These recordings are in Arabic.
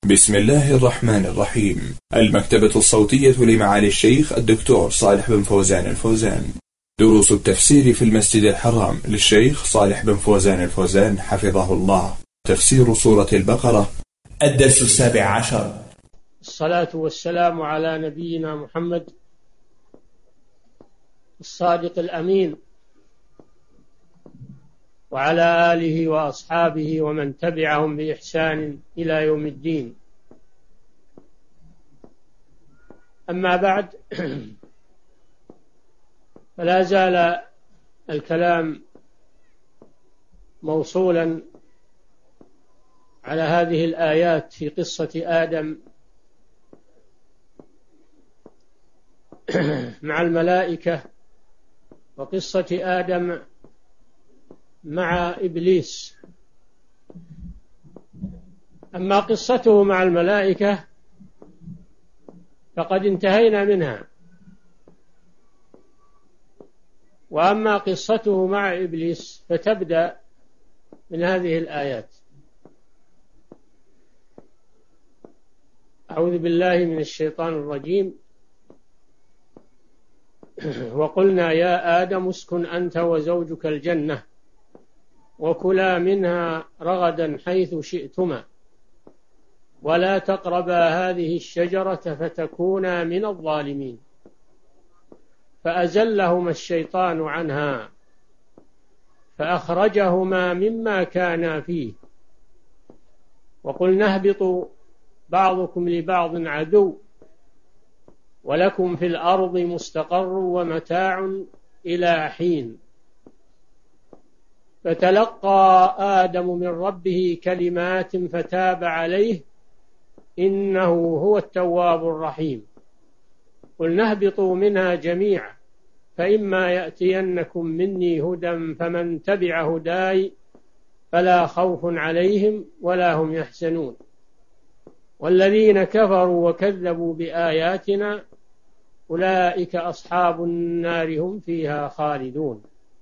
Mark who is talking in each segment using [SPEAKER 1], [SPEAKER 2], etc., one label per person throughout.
[SPEAKER 1] بسم الله الرحمن الرحيم. المكتبة الصوتية لمعالي الشيخ الدكتور صالح بن فوزان الفوزان. دروس التفسير في المسجد الحرام للشيخ صالح بن فوزان الفوزان حفظه الله. تفسير سورة البقرة، الدرس 17.
[SPEAKER 2] الصلاة والسلام على نبينا محمد الصادق الأمين وعلى آله وأصحابه ومن تبعهم بإحسان إلى يوم الدين. أما بعد، فلا زال الكلام موصولا على هذه الآيات في قصة آدم مع الملائكة وقصة آدم مع إبليس. أما قصته مع الملائكة فقد انتهينا منها، وأما قصته مع إبليس فتبدأ من هذه الآيات. أعوذ بالله من الشيطان الرجيم. وقلنا يا آدم اسكن أنت وزوجك الجنة وكلا منها رغدا حيث شئتما ولا تقربا هذه الشجرة فتكونا من الظالمين. فأزلهما الشيطان عنها فأخرجهما مما كانا فيه وقلنا اهبطوا بعضكم لبعض عدو ولكم في الأرض مستقر ومتاع إلى حين. فتلقى آدم من ربه كلمات فتاب عليه إنه هو التواب الرحيم. قلنا اهبطوا منها جميعا فإما يأتينكم مني هدى فمن تبع هداي فلا خوف عليهم ولا هم يحزنون والذين كفروا وكذبوا بآياتنا أولئك أصحاب النار هم فيها خالدون.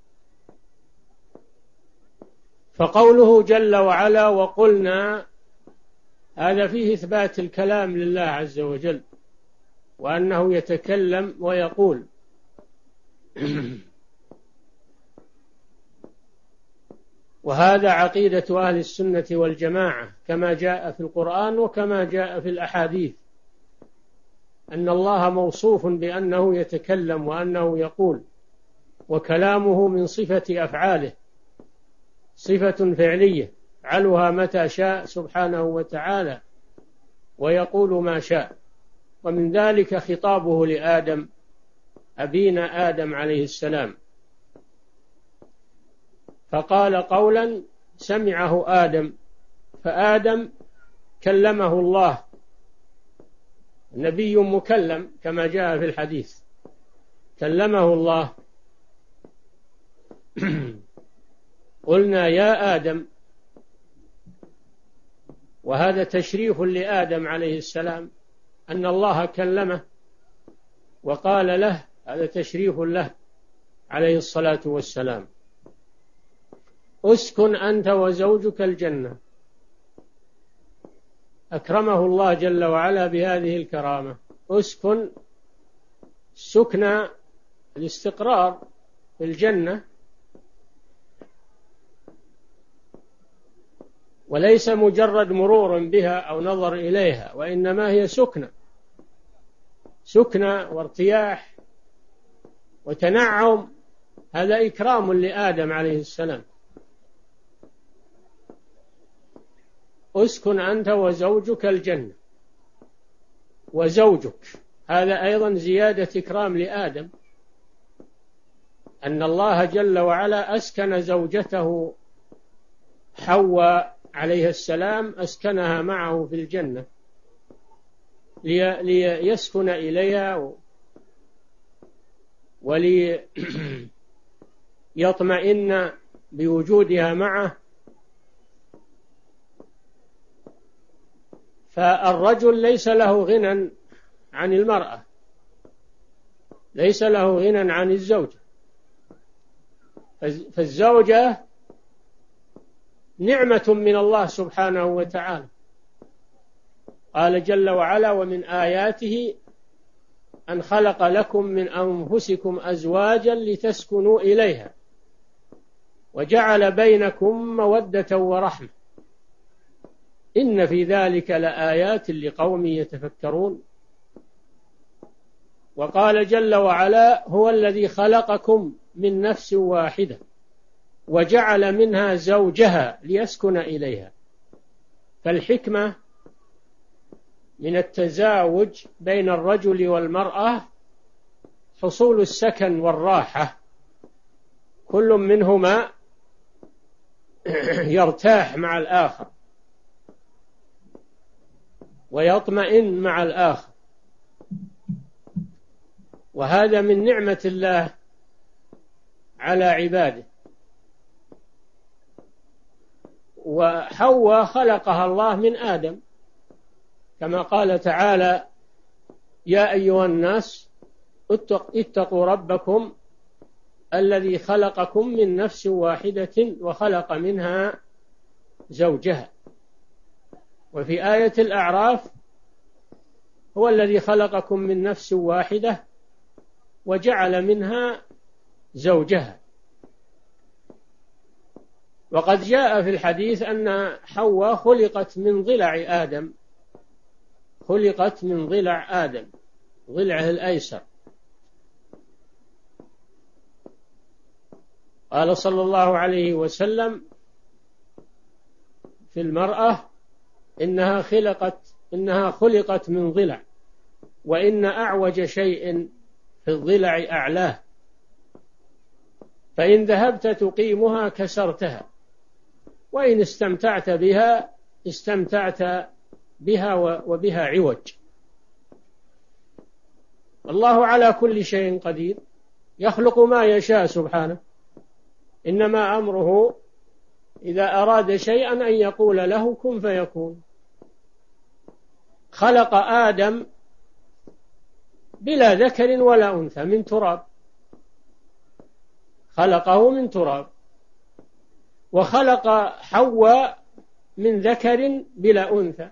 [SPEAKER 2] فقوله جل وعلا وقلنا، هذا فيه إثبات الكلام لله عز وجل وأنه يتكلم ويقول. وهذا عقيدة أهل السنة والجماعة كما جاء في القرآن وكما جاء في الأحاديث، أن الله موصوف بأنه يتكلم وأنه يقول، وكلامه من صفة أفعاله، صفة فعلية يفعلها متى شاء سبحانه وتعالى ويقول ما شاء. ومن ذلك خطابه لآدم أبينا آدم عليه السلام، فقال قولا سمعه آدم، فآدم كلمه الله، نبي مكلم كما جاء في الحديث، كلمه الله. قلنا يا آدم، وهذا تشريف لآدم عليه السلام أن الله كلمه وقال له، هذا تشريف له عليه الصلاة والسلام. اسكن أنت وزوجك الجنة، أكرمه الله جل وعلا بهذه الكرامة. اسكن، سكن الاستقرار في الجنة، وليس مجرد مرور بها أو نظر إليها، وإنما هي سكنة وارتياح وتنعم. هذا إكرام لآدم عليه السلام. اسكن أنت وزوجك الجنة، وزوجك هذا أيضا زيادة إكرام لآدم، أن الله جل وعلا أسكن زوجته حواء عليه السلام، أسكنها معه في الجنة ليسكن إليها وليطمئن بوجودها معه. فالرجل ليس له غنى عن المرأة، ليس له غنى عن الزوجة، فالزوجة نعمة من الله سبحانه وتعالى، قال جل وعلا: ومن آياته أن خلق لكم من أنفسكم أزواجا لتسكنوا إليها وجعل بينكم مودة ورحمة إن في ذلك لآيات لقوم يتفكرون. وقال جل وعلا: هو الذي خلقكم من نفس واحدة وجعل منها زوجها ليسكن إليها. فالحكمة من التزاوج بين الرجل والمرأة حصول السكن والراحة، كل منهما يرتاح مع الآخر ويطمئن مع الآخر، وهذا من نعمة الله على عباده. وحواء خلقها الله من آدم، كما قال تعالى: يا أيها الناس اتقوا ربكم الذي خلقكم من نفس واحدة وخلق منها زوجها. وفي آية الأعراف: هو الذي خلقكم من نفس واحدة وجعل منها زوجها. وقد جاء في الحديث أن حواء خلقت من ضلع آدم، خلقت من ضلع آدم، ضلعه الأيسر. قال صلى الله عليه وسلم في المرأة: إنها خلقت من ضلع، وإن أعوج شيء في الضلع أعلاه، فإن ذهبت تقيمها كسرتها، وإن استمتعت بها استمتعت بها وبها عوج. الله على كل شيء قدير، يخلق ما يشاء سبحانه، إنما أمره إذا أراد شيئا أن يقول له كن فيكون. خلق آدم بلا ذكر ولا أنثى، من تراب، خلقه من تراب. وخلق حواء من ذكر بلا أنثى.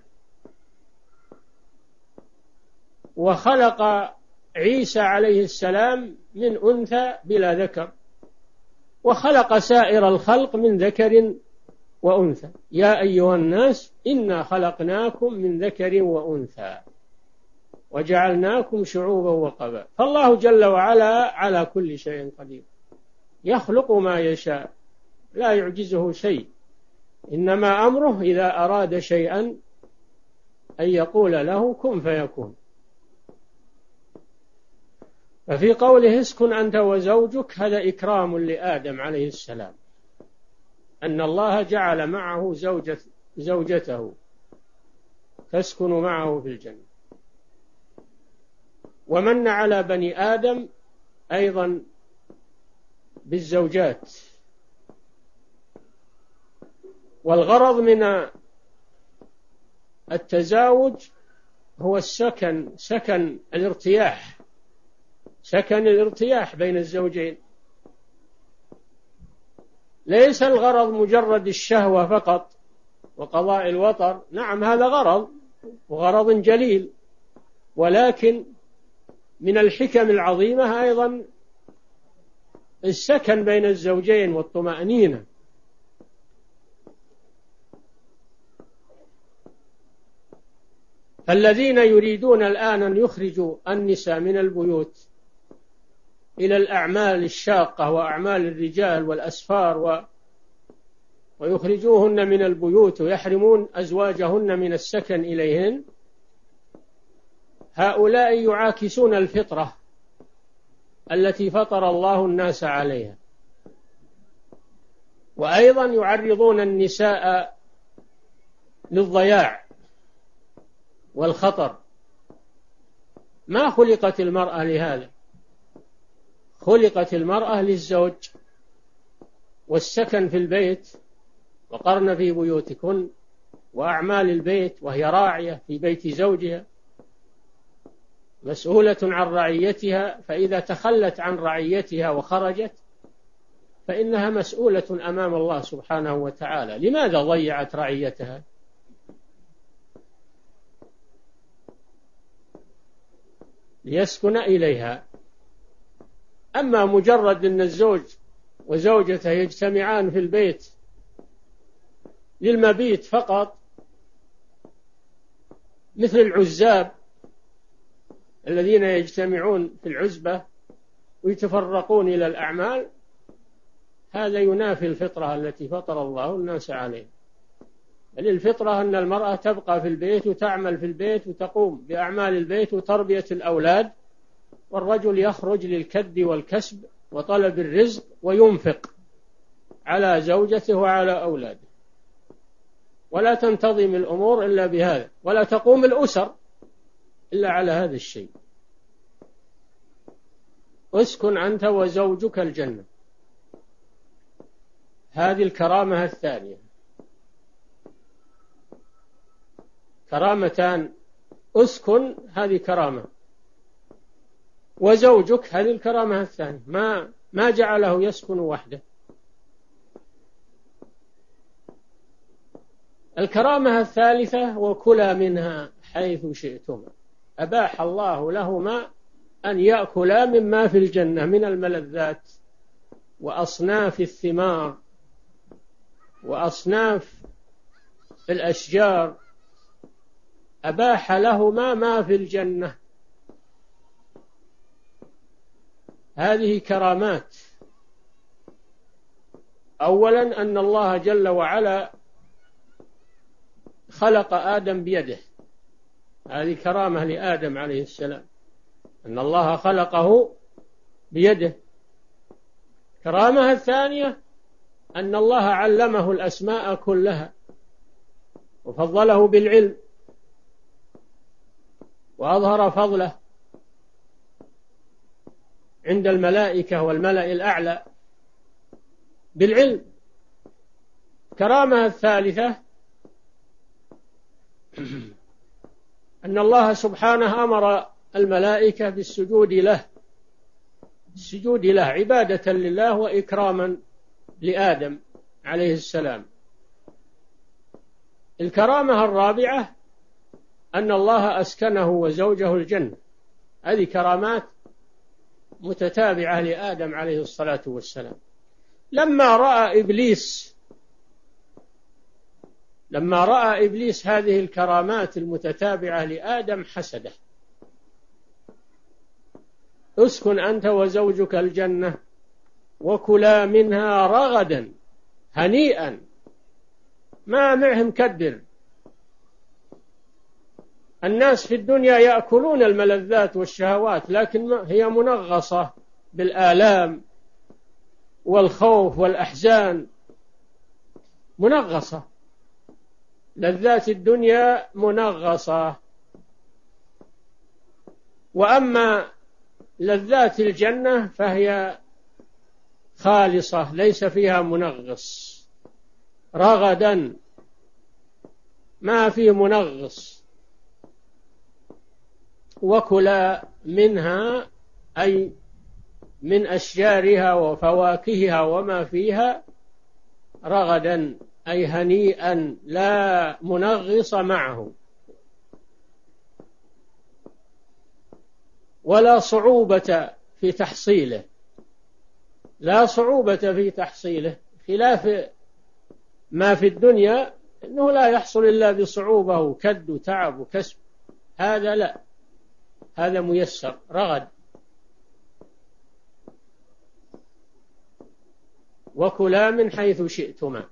[SPEAKER 2] وخلق عيسى عليه السلام من أنثى بلا ذكر. وخلق سائر الخلق من ذكر وأنثى. يا أيها الناس إنا خلقناكم من ذكر وأنثى وجعلناكم شعوبا وقبائل. فالله جل وعلا على كل شيء قدير، يخلق ما يشاء، لا يعجزه شيء، إنما أمره إذا أراد شيئا أن يقول له كن فيكون. ففي قوله اسكن أنت وزوجك هذا إكرام لآدم عليه السلام، أن الله جعل معه زوجته تسكن معه في الجنة. ومن على بني آدم أيضا بالزوجات. والغرض من التزاوج هو سكن الارتياح بين الزوجين. ليس الغرض مجرد الشهوة فقط وقضاء الوطر، نعم هذا غرض وغرض جليل، ولكن من الحكم العظيمة أيضا السكن بين الزوجين والطمأنينة. فالذين يريدون الآن أن يخرجوا النساء من البيوت إلى الأعمال الشاقة وأعمال الرجال والأسفار ويخرجوهن من البيوت ويحرمون أزواجهن من السكن إليهن، هؤلاء يعاكسون الفطرة التي فطر الله الناس عليها، وأيضا يعرضون النساء للضياع والخطر. ما خلقت المرأة لهذا، خلقت المرأة للزوج والسكن في البيت، وقرن في بيوتكن، وأعمال البيت، وهي راعية في بيت زوجها مسؤولة عن رعيتها، فإذا تخلت عن رعيتها وخرجت فإنها مسؤولة أمام الله سبحانه وتعالى. لماذا ضيعت رعيتها؟ ليسكن إليها. أما مجرد أن الزوج وزوجته يجتمعان في البيت للمبيت فقط، مثل العزاب الذين يجتمعون في العزبة ويتفرقون إلى الأعمال، هذا ينافي الفطرة التي فطر الله الناس عليه. بل الفطرة أن المرأة تبقى في البيت وتعمل في البيت وتقوم بأعمال البيت وتربية الأولاد، والرجل يخرج للكد والكسب وطلب الرزق وينفق على زوجته وعلى أولاده. ولا تنتظم الأمور إلا بهذا، ولا تقوم الأسر إلا على هذا الشيء. اسكن أنت وزوجك الجنة، هذه الكرامة الثانية. كرامتان: اسكن هذه كرامة، وزوجك هذه الكرامة الثانية، ما جعله يسكن وحده. الكرامة الثالثة: وكلا منها حيث شئتما. أباح الله لهما أن يأكلا مما في الجنة من الملذات وأصناف الثمار وأصناف الأشجار، أباح لهما ما في الجنة. هذه كرامات. أولا أن الله جل وعلا خلق آدم بيده، هذه كرامة لآدم عليه السلام، أن الله خلقه بيده. كرامة الثانية أن الله علمه الأسماء كلها وفضله بالعلم وأظهر فضله عند الملائكة والملأ الأعلى بالعلم. كرامة الثالثة أن الله سبحانه أمر الملائكة بالسجود له، السجود له عبادة لله وإكراما لآدم عليه السلام. الكرامة الرابعة أن الله أسكنه وزوجه الجنة، هذه كرامات متتابعة لآدم عليه الصلاة والسلام. لما رأى إبليس هذه الكرامات المتتابعة لآدم حسده. اسكن أنت وزوجك الجنة وكلا منها رغدا هنيئا، ما معهم مكدر. الناس في الدنيا يأكلون الملذات والشهوات، لكن هي منغصة بالآلام والخوف والأحزان، منغصة. لذات الدنيا منغصة. وأما لذات الجنة فهي خالصة ليس فيها منغص، رغدا ما فيه منغص. وكلا منها أي من أشجارها وفواكهها وما فيها رغدا أي هنيئا لا منغص معه، ولا صعوبة في تحصيله، لا صعوبة في تحصيله، خلاف ما في الدنيا إنه لا يحصل إلا بصعوبة وكد وتعب وكسب. هذا لا، هذا ميسر رغد. وكلا من حيث شئتما،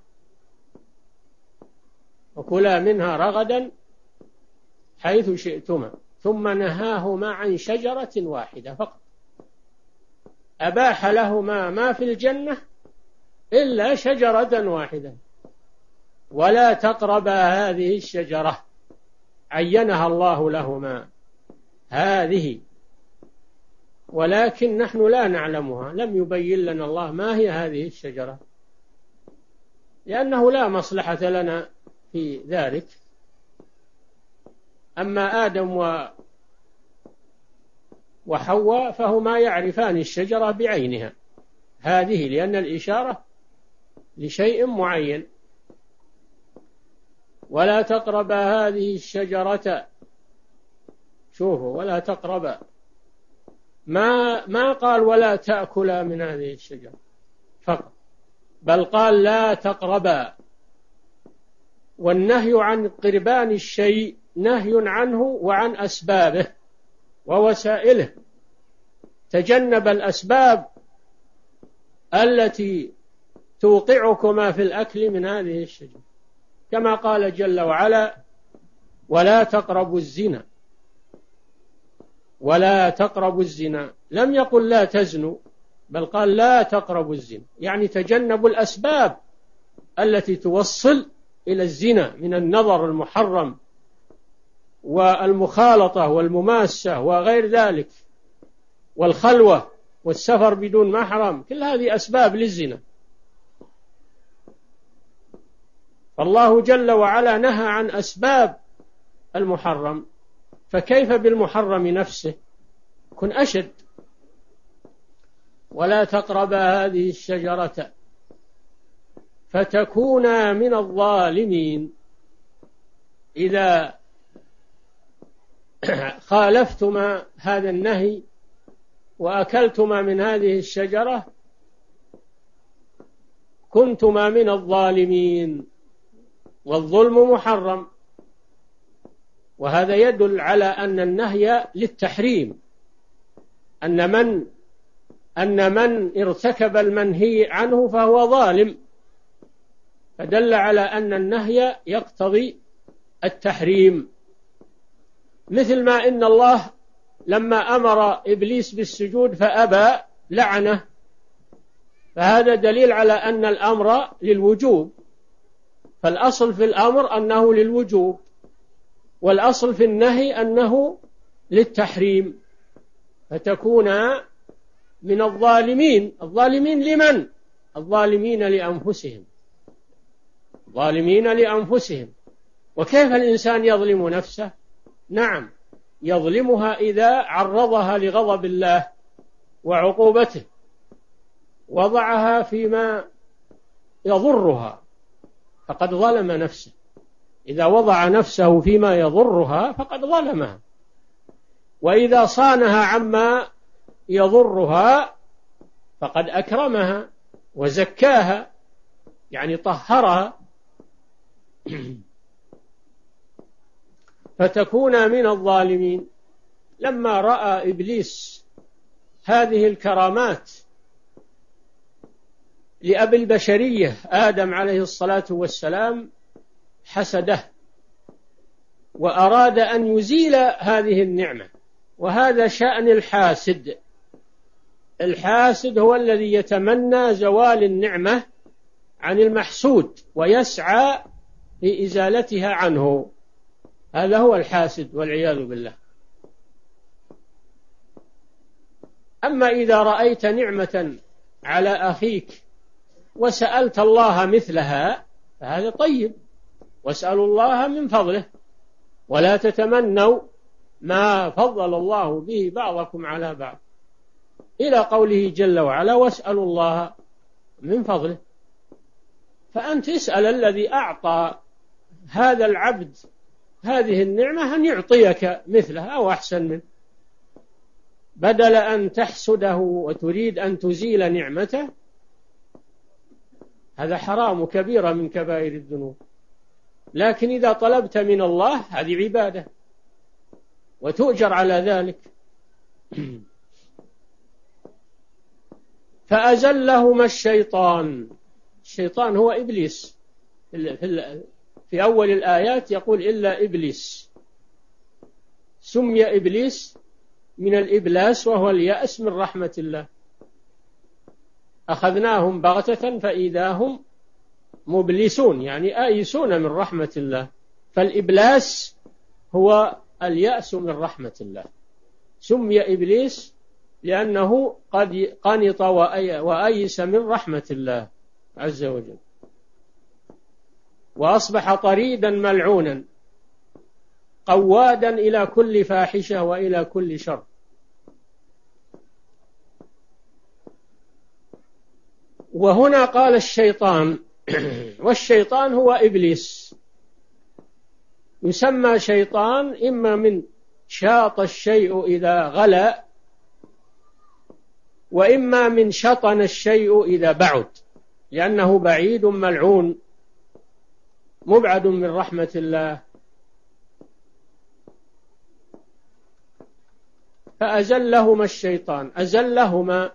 [SPEAKER 2] وكلا منها رغدا حيث شئتما. ثم نهاهما عن شجرة واحدة فقط، أباح لهما ما في الجنة إلا شجرة واحدة. ولا تقربا هذه الشجرة، عينها الله لهما هذه، ولكن نحن لا نعلمها، لم يبين لنا الله ما هي هذه الشجرة، لأنه لا مصلحة لنا في ذلك. أما آدم وحواء فهما يعرفان الشجرة بعينها هذه، لأن الإشارة لشيء معين. ولا تقرب هذه الشجرة، شوفوا، ولا تقرب ما قال ولا تأكلا من هذه الشجرة فقط، بل قال لا تقربا. والنهي عن قربان الشيء نهي عنه وعن أسبابه ووسائله. تجنب الأسباب التي توقعكما في الأكل من هذه الشجرة، كما قال جل وعلا ولا تقربوا الزنا. ولا تقربوا الزنا، لم يقل لا تزنوا، بل قال لا تقربوا الزنا، يعني تجنبوا الأسباب التي توصل إلى الزنا من النظر المحرم والمخالطة والمماسة وغير ذلك، والخلوة والسفر بدون محرم، كل هذه أسباب للزنا. فالله جل وعلا نهى عن أسباب المحرم، فكيف بالمحرم نفسه؟ كن أشد. ولا تقربا هذه الشجرة فتكونا من الظالمين. إذا خالفتما هذا النهي وأكلتما من هذه الشجرة كنتما من الظالمين، والظلم محرم. وهذا يدل على أن النهي للتحريم، أن من ارتكب المنهي عنه فهو ظالم، فدل على أن النهي يقتضي التحريم. مثل ما إن الله لما أمر إبليس بالسجود فأبى لعنه، فهذا دليل على أن الأمر للوجوب، فالأصل في الأمر أنه للوجوب، والأصل في النهي أنه للتحريم. فتكون من الظالمين. الظالمين لمن؟ الظالمين لأنفسهم. ظالمين لأنفسهم. وكيف الإنسان يظلم نفسه؟ نعم، يظلمها إذا عرضها لغضب الله وعقوبته، وضعها فيما يضرها فقد ظلم نفسه. إذا وضع نفسه فيما يضرها فقد ظلمها، وإذا صانها عما يضرها فقد أكرمها وزكاها، يعني طهرها. فتكون من الظالمين. لما رأى إبليس هذه الكرامات لأبي البشرية آدم عليه الصلاة والسلام حسده، وأراد أن يزيل هذه النعمة. وهذا شأن الحاسد. الحاسد هو الذي يتمنى زوال النعمة عن المحسود ويسعى في إزالتها عنه. هذا هو الحاسد والعياذ بالله. أما إذا رأيت نعمة على أخيك وسألت الله مثلها فهذا طيب، واسألوا الله من فضله، ولا تتمنوا ما فضل الله به بعضكم على بعض، إلى قوله جل وعلا واسألوا الله من فضله. فأنت اسأل الذي أعطى هذا العبد هذه النعمة أن يعطيك مثلها أو أحسن منه، بدل أن تحسده وتريد أن تزيل نعمته. هذا حرام كبيرة من كبائر الذنوب. لكن إذا طلبت من الله هذه عبادة وتؤجر على ذلك. فأزلهما الشيطان. الشيطان هو إبليس. في أول الآيات يقول إلا إبليس. سمي إبليس من الإبلاس وهو اليأس من رحمة الله. أخذناهم بغتة فإذا هم مبلسون، يعني آيسون من رحمة الله. فالإبلاس هو اليأس من رحمة الله. سمي إبليس لأنه قد قنط وأيس من رحمة الله عز وجل، وأصبح طريدا ملعونا قوادا إلى كل فاحشة وإلى كل شر. وهنا قال الشيطان، والشيطان هو إبليس. يسمى شيطان إما من شاط الشيء إذا غلا وإما من شطن الشيء إذا بعد، لأنه بعيد ملعون مبعد من رحمة الله، فأزلهما الشيطان، أزلهما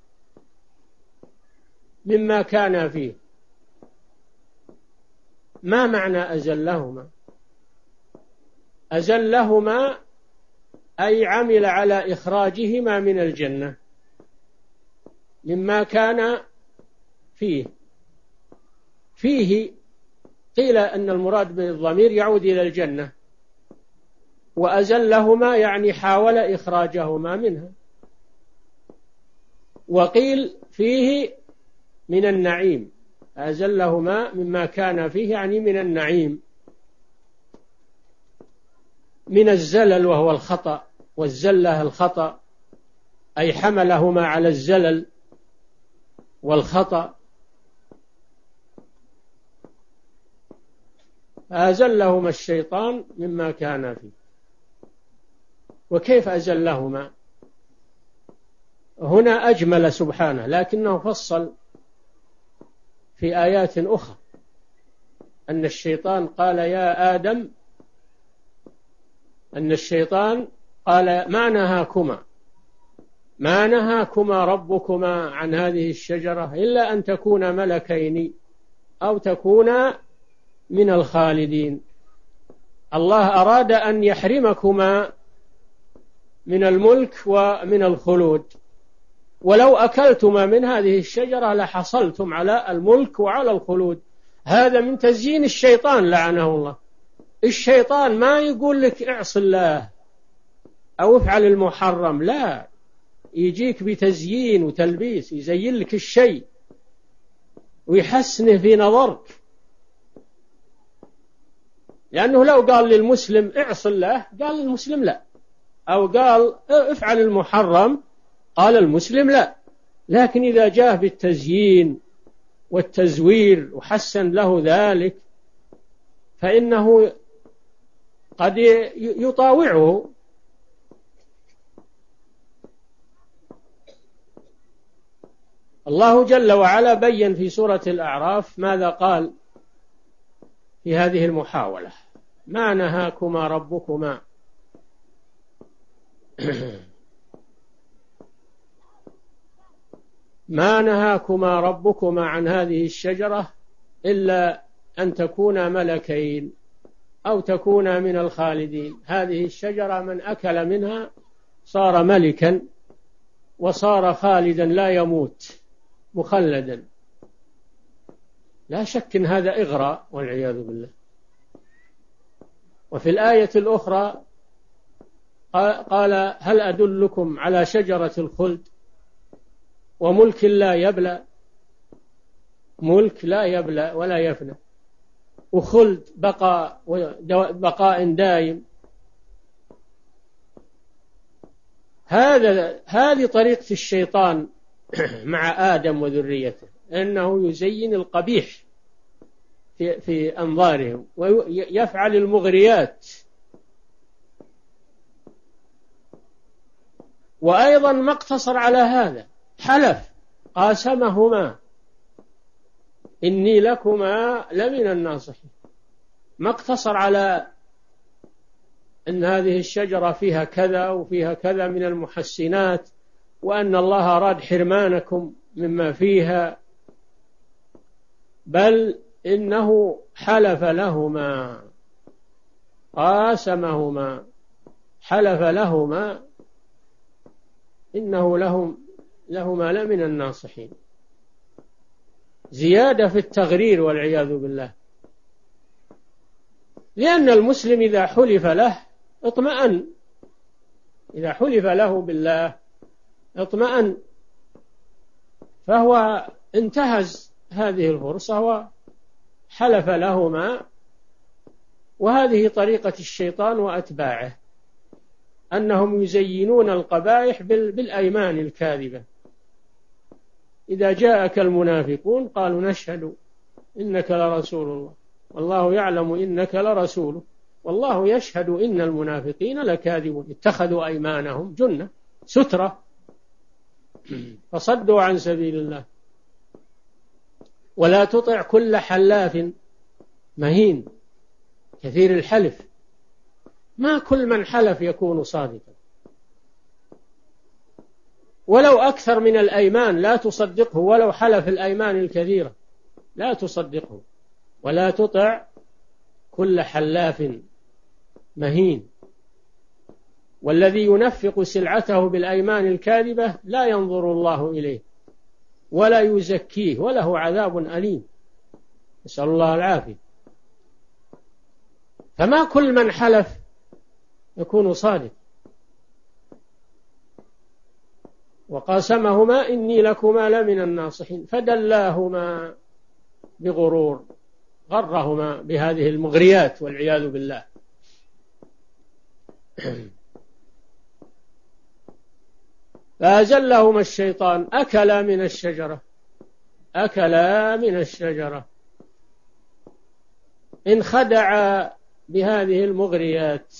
[SPEAKER 2] مما كان فيه. ما معنى أزلهما؟ أزلهما أي عمل على إخراجهما من الجنة مما كان فيه. قيل أن المراد بالضمير يعود إلى الجنة، وأزلهما يعني حاول إخراجهما منها. وقيل فيه من النعيم، أزلهما مما كان فيه يعني من النعيم، من الزلل وهو الخطأ، والزلة الخطأ، أي حملهما على الزلل والخطأ. أزلهما الشيطان مما كان فيه. وكيف أزلهما؟ هنا أجمل سبحانه، لكنه فصل في آيات أخرى أن الشيطان قال يا آدم، أن الشيطان قال ما نهاكما ربكما عن هذه الشجرة إلا أن تكونا ملكين أو تكونا من الخالدين. الله أراد أن يحرمكما من الملك ومن الخلود، ولو أكلتما من هذه الشجرة لحصلتم على الملك وعلى الخلود. هذا من تزيين الشيطان لعنه الله. الشيطان ما يقول لك اعص الله أو افعل المحرم، لا، يجيك بتزيين وتلبيس، يزين لك الشيء ويحسنه في نظرك. لأنه لو قال للمسلم اعص الله قال للمسلم لا، أو قال افعل المحرم قال المسلم لا. لكن إذا جاء بالتزيين والتزوير وحسن له ذلك فإنه قد يطاوعه. الله جل وعلا بين في سورة الأعراف ماذا قال في هذه المحاولة: ما نهاكما ربكما ما نهاكما ربكما عن هذه الشجرة إلا أن تكونا ملكين أو تكونا من الخالدين. هذه الشجرة من أكل منها صار ملكا وصار خالدا لا يموت مخلدا. لا شك أن هذا إغراء والعياذ بالله. وفي الآية الأخرى قال هل أدلكم على شجرة الخلد وملك لا يبلى. ملك لا يبلى ولا يفنى، وخلد بقاء دائم. هذه طريقة الشيطان مع آدم وذريته، أنه يزين القبيح في أنظارهم ويفعل المغريات. وأيضا ما اقتصر على هذا، حلف قاسمهما إني لكما لمن الناصحين. ما اقتصر على أن هذه الشجرة فيها كذا وفيها كذا من المحسنات وأن الله أراد حرمانكم مما فيها، بل إنه حلف لهما قاسمهما، حلف لهما إنه لهما لمن الناصحين. زيادة في التغرير والعياذ بالله. لأن المسلم إذا حلف له اطمأن، إذا حلف له بالله اطمأن، فهو انتهز هذه الفرصة وحلف لهما. وهذه طريقة الشيطان وأتباعه، أنهم يزينون القبائح بالأيمان الكاذبة. إذا جاءك المنافقون قالوا نشهد إنك لرسول الله والله يعلم إنك لرسوله والله يشهد إن المنافقين لكاذبون. اتخذوا أيمانهم جنة سترة، فصدوا عن سبيل الله. ولا تطع كل حلاف مهين كثير الحلف، ما كل من حلف يكون صادقا، ولو أكثر من الأيمان لا تصدقه، ولو حلف الأيمان الكثيرة لا تصدقه. ولا تطع كل حلاف مهين، والذي ينفق سلعته بالأيمان الكاذبة لا ينظر الله إليه ولا يزكيه وله عذاب أليم، نسأل الله العافية. فما كل من حلف يكون صادق. وقاسمهما إني لكما لمن الناصحين فدلاهما بغرور، غرهما بهذه المغريات والعياذ بالله. فأزلهما الشيطان، أكلا من الشجرة انخدع بهذه المغريات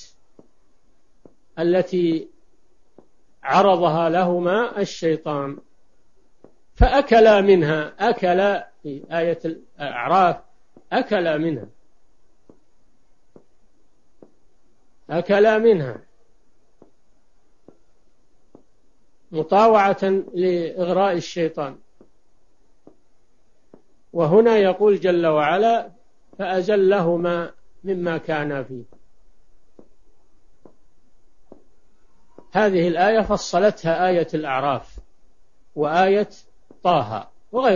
[SPEAKER 2] التي عرضها لهما الشيطان، فأكلا منها، أكلا في آية الأعراف، أكلا منها مطاوعة لإغراء الشيطان. وهنا يقول جل وعلا فأزلهما مما كانا فيه. هذه الآية فصلتها آية الأعراف وآية طه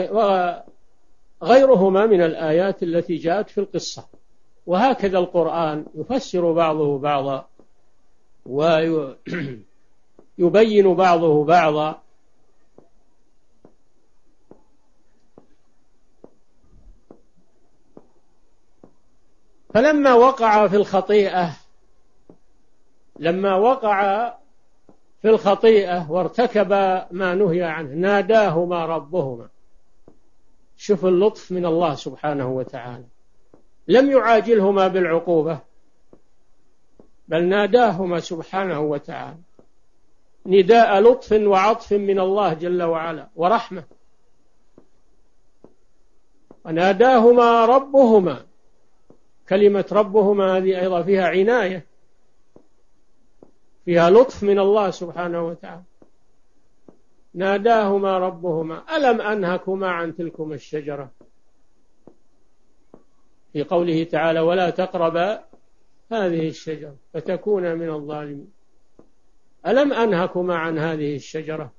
[SPEAKER 2] وغيرهما من الآيات التي جاءت في القصة. وهكذا القرآن يفسر بعضه بعضا ويبين بعضه بعضا. فلما وقع في الخطيئة وارتكب ما نهي عنه ناداهما ربهما. شوف اللطف من الله سبحانه وتعالى، لم يعاجلهما بالعقوبة بل ناداهما سبحانه وتعالى نداء لطف وعطف من الله جل وعلا ورحمة. وناداهما ربهما، كلمة ربهما هذه أيضا فيها عناية، فيها لطف من الله سبحانه وتعالى. ناداهما ربهما ألم أنهكما عن تلكما الشجرة، في قوله تعالى ولا تقربا هذه الشجرة فتكونا من الظالمين. ألم أنهكما عن هذه الشجرة،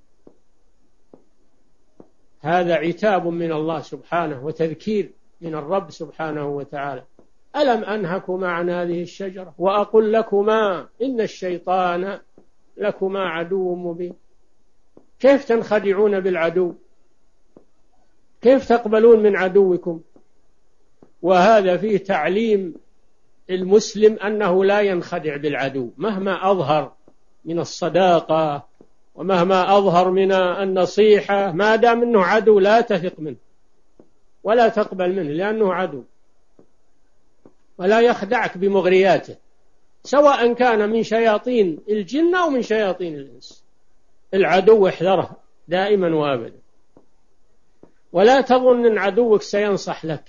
[SPEAKER 2] هذا عتاب من الله سبحانه وتذكير من الرب سبحانه وتعالى. ألم أنهكما عن هذه الشجرة وأقول لكما إن الشيطان لكما عدو مبين. كيف تنخدعون بالعدو؟ كيف تقبلون من عدوكم؟ وهذا فيه تعليم المسلم أنه لا ينخدع بالعدو مهما أظهر من الصداقة ومهما أظهر من النصيحة، ما دام أنه عدو لا تثق منه ولا تقبل منه لأنه عدو، ولا يخدعك بمغرياته سواء كان من شياطين الجن أو من شياطين الإنس. العدو احذره دائما وابدا، ولا تظن أن عدوك سينصح لك،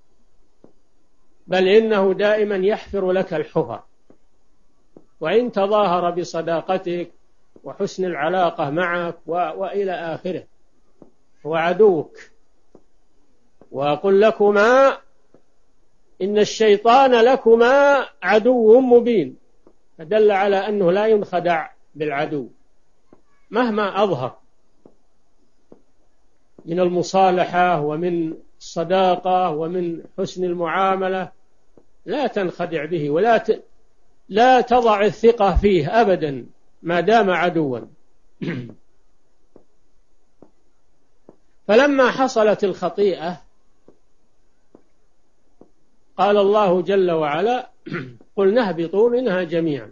[SPEAKER 2] بل إنه دائما يحفر لك الحفر. وإن تظاهر بصداقتك وحسن العلاقة معك وإلى آخره هو عدوك. وأقول لكما إن الشيطان لكما عدو مبين، فدل على أنه لا ينخدع بالعدو مهما أظهر من المصالحة ومن الصداقة ومن حسن المعاملة، لا تنخدع به لا تضع الثقة فيه أبدا ما دام عدوا. فلما حصلت الخطيئة قال الله جل وعلا قلنا اهبطوا منها جميعا،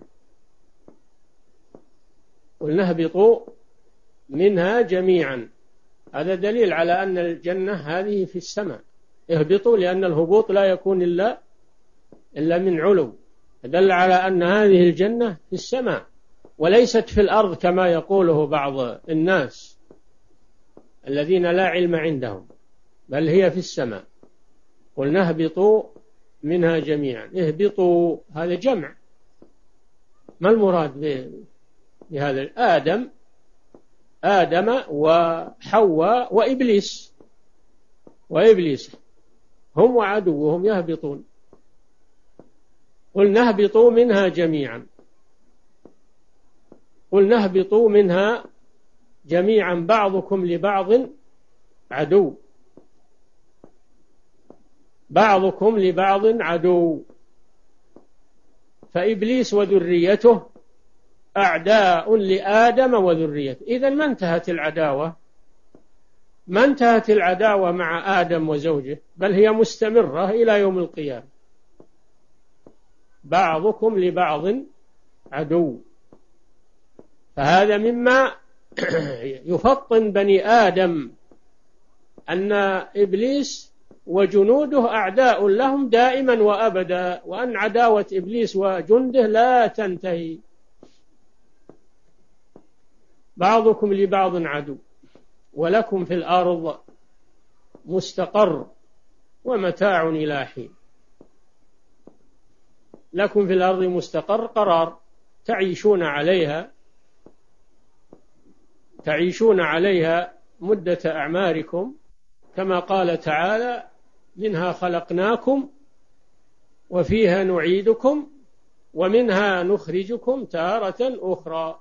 [SPEAKER 2] قلنا اهبطوا منها جميعا. هذا دليل على أن الجنة هذه في السماء. اهبطوا لأن الهبوط لا يكون إلا من علو، دل على أن هذه الجنة في السماء وليست في الأرض كما يقوله بعض الناس. الذين لا علم عندهم، بل هي في السماء. قلنا اهبطوا منها جميعا. اهبطوا هذا جمع، ما المراد بهذا؟ آدم وحواء وإبليس هم وعدوهم يهبطون. قلنا اهبطوا منها جميعا. قلنا اهبطوا منها جميعا بعضكم لبعض عدو. بعضكم لبعض عدو. فإبليس وذريته أعداء لآدم وذريته. إذن ما انتهت العداوة، ما انتهت العداوة مع آدم وزوجه، بل هي مستمرة إلى يوم القيامة. بعضكم لبعض عدو. فهذا مما يفطن بني آدم أن إبليس وجنوده أعداء لهم دائما وأبدا، وأن عداوة إبليس وجنده لا تنتهي. بعضكم لبعض عدو ولكم في الأرض مستقر ومتاع إلى حين. لكم في الأرض مستقر، قرار تعيشون عليها مدة أعماركم، كما قال تعالى: منها خلقناكم وفيها نعيدكم ومنها نخرجكم تارة أخرى.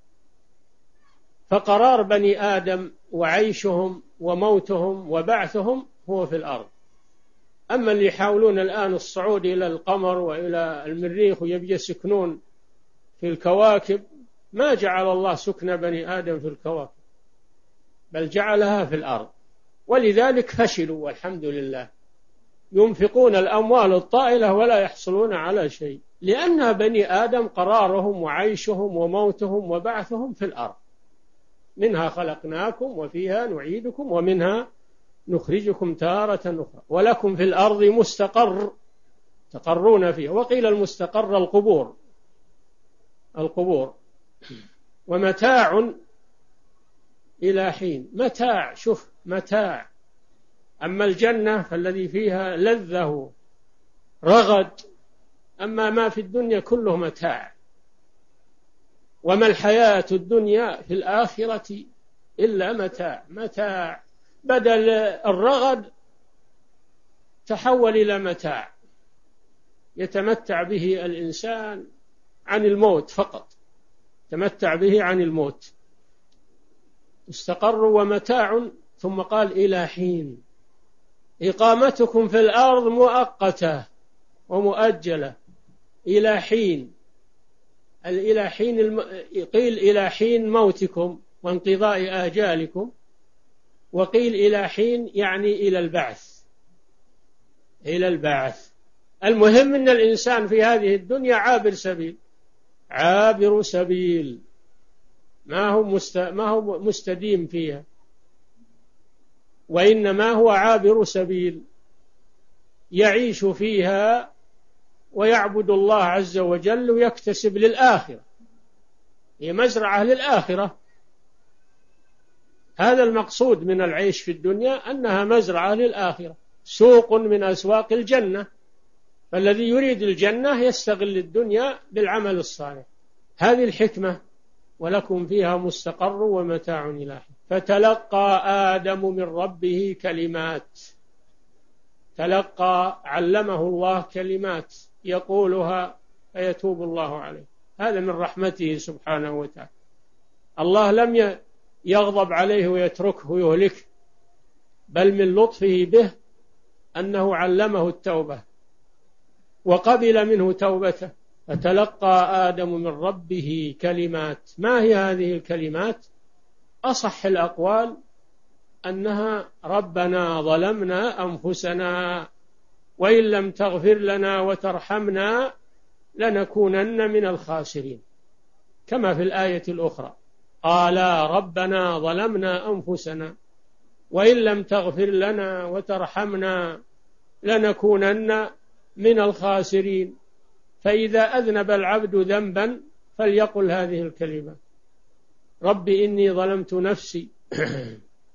[SPEAKER 2] فقرار بني آدم وعيشهم وموتهم وبعثهم هو في الأرض. أما اللي يحاولون الآن الصعود إلى القمر وإلى المريخ ويبي يسكنون في الكواكب، ما جعل الله سكن بني آدم في الكواكب، بل جعلها في الأرض. ولذلك فشلوا والحمد لله، ينفقون الأموال الطائلة ولا يحصلون على شيء، لأن بني آدم قرارهم وعيشهم وموتهم وبعثهم في الأرض. منها خلقناكم وفيها نعيدكم ومنها نخرجكم تارة أخرى ولكم في الأرض مستقر تقرون فيه. وقيل المستقر القبور ومتاع إلى حين. متاع، شوف، متاع. أما الجنة فالذي فيها لذة رغد، أما ما في الدنيا كله متاع. وما الحياة الدنيا في الآخرة إلا متاع. بدل الرغد تحول إلى متاع يتمتع به الإنسان عن الموت فقط، تمتع به عن الموت. استقر ومتاع. ثم قال: إلى حين. إقامتكم في الأرض مؤقتة ومؤجلة إلى حين. إلى حين قيل إلى حين موتكم وانقضاء آجالكم، وقيل إلى حين يعني إلى البعث. المهم أن الإنسان في هذه الدنيا عابر سبيل، ما هو مستديم فيها، وإنما هو عابر سبيل يعيش فيها ويعبد الله عز وجل ويكتسب للآخرة. هي مزرعة للآخرة. هذا المقصود من العيش في الدنيا، أنها مزرعة للآخرة، سوق من أسواق الجنة. فالذي يريد الجنة يستغل الدنيا بالعمل الصالح. هذه الحكمة. ولكم فيها مستقر ومتاع إلى حين. فتلقى آدم من ربه كلمات. علمه الله كلمات يقولها فيتوب الله عليه. هذا من رحمته سبحانه وتعالى. الله لم يغضب عليه ويتركه ويهلكه، بل من لطفه به أنه علمه التوبة وقبل منه توبته. فتلقى آدم من ربه كلمات. ما هي هذه الكلمات؟ أصح الأقوال أنها: ربنا ظلمنا أنفسنا وإن لم تغفر لنا وترحمنا لنكونن من الخاسرين، كما في الآية الأخرى: قال ربنا ظلمنا أنفسنا وإن لم تغفر لنا وترحمنا لنكونن من الخاسرين. فإذا أذنب العبد ذنبا فليقل هذه الكلمة: رب إني ظلمت نفسي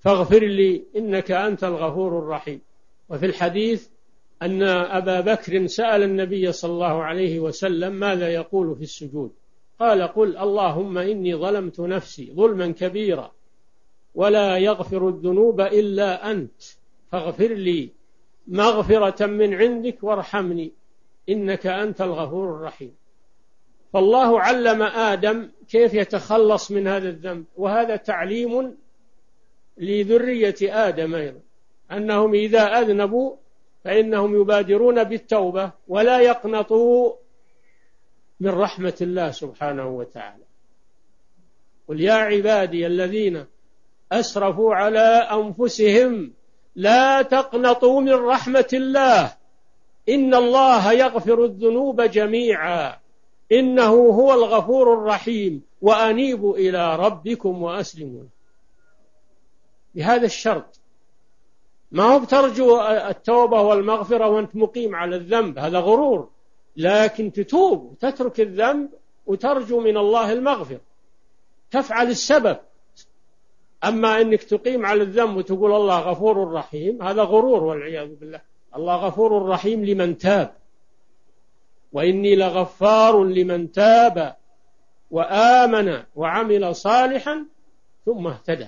[SPEAKER 2] فاغفر لي إنك أنت الغفور الرحيم. وفي الحديث أن أبا بكر سأل النبي صلى الله عليه وسلم ماذا يقول في السجود، قال قل اللهم إني ظلمت نفسي ظلما كبيرا ولا يغفر الذنوب إلا أنت فاغفر لي مغفرة من عندك وارحمني إنك أنت الغفور الرحيم. فالله علم آدم كيف يتخلص من هذا الذنب، وهذا تعليم لذرية آدم أيضا، أنهم إذا أذنبوا فإنهم يبادرون بالتوبة ولا يقنطوا من رحمة الله سبحانه وتعالى. قل يا عبادي الذين أسرفوا على أنفسهم لا تقنطوا من رحمة الله إن الله يغفر الذنوب جميعا إنه هو الغفور الرحيم وأنيبوا إلى ربكم وأسلموا. بهذا الشرط، ما هو بترجو التوبة والمغفرة وأنت مقيم على الذنب، هذا غرور، لكن تتوب وتترك الذنب وترجو من الله المغفرة، تفعل السبب. أما أنك تقيم على الذنب وتقول الله غفور رحيم، هذا غرور والعياذ بالله. الله غفور رحيم لمن تاب، وإني لغفار لمن تاب وآمن وعمل صالحا ثم اهتدى.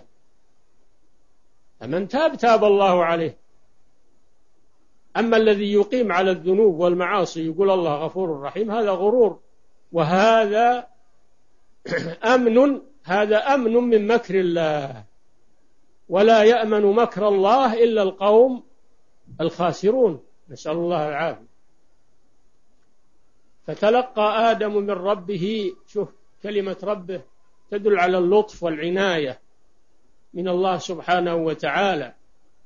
[SPEAKER 2] فمن تاب تاب الله عليه. أما الذي يقيم على الذنوب والمعاصي يقول الله غفور رحيم، هذا غرور، وهذا أمن من مكر الله، ولا يأمن مكر الله إلا القوم الخاسرون، نسأل الله العافية. فتلقى آدم من ربه، شوف كلمة ربه تدل على اللطف والعناية من الله سبحانه وتعالى،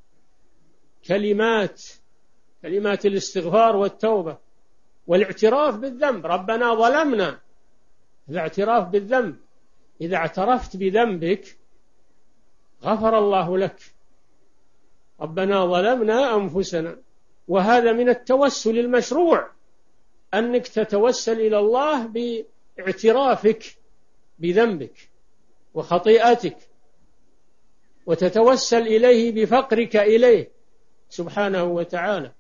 [SPEAKER 2] كلمات الاستغفار والتوبة والاعتراف بالذنب. ربنا ظلمنا، هذا اعتراف بالذنب، إذا اعترفت بذنبك غفر الله لك. ربنا ظلمنا أنفسنا، وهذا من التوسل المشروع، أنك تتوسل إلى الله باعترافك بذنبك وخطيئتك، وتتوسل إليه بفقرك إليه سبحانه وتعالى.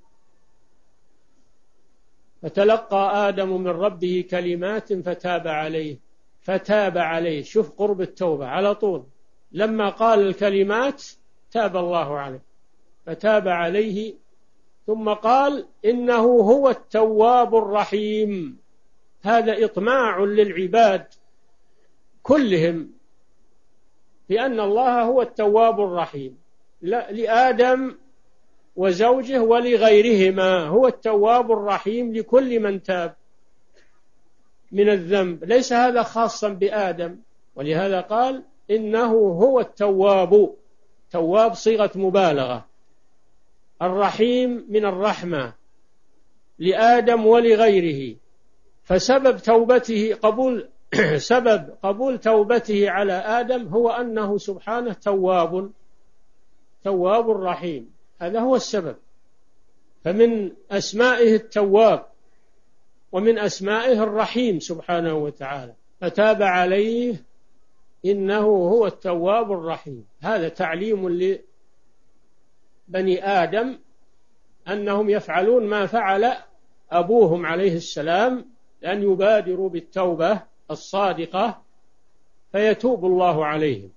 [SPEAKER 2] فتلقى آدم من ربه كلمات فتاب عليه. شوف قرب التوبة على طول، لما قال الكلمات تاب الله عليه، فتاب عليه. ثم قال إنه هو التواب الرحيم. هذا إطماع للعباد كلهم لأن الله هو التواب الرحيم، لآدم وزوجه ولغيرهما، هو التواب الرحيم لكل من تاب من الذنب، ليس هذا خاصا بآدم. ولهذا قال إنه هو التواب، تواب صيغة مبالغة، الرحيم من الرحمة لآدم ولغيره. فسبب توبته سبب قبول توبته على آدم هو أنه سبحانه تواب رحيم، هذا هو السبب. فمن أسمائه التواب ومن أسمائه الرحيم سبحانه وتعالى. فتاب عليه إنه هو التواب الرحيم. هذا تعليم لبني آدم أنهم يفعلون ما فعل أبوهم عليه السلام، أن يبادروا بالتوبة الصادقة فيتوب الله عليهم.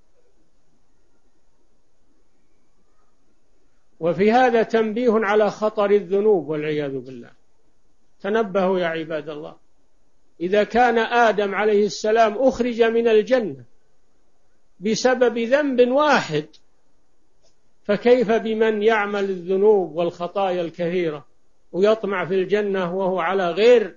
[SPEAKER 2] وفي هذا تنبيه على خطر الذنوب والعياذ بالله. تنبهوا يا عباد الله، إذا كان آدم عليه السلام أخرج من الجنة بسبب ذنب واحد، فكيف بمن يعمل الذنوب والخطايا الكثيرة ويطمع في الجنة وهو على غير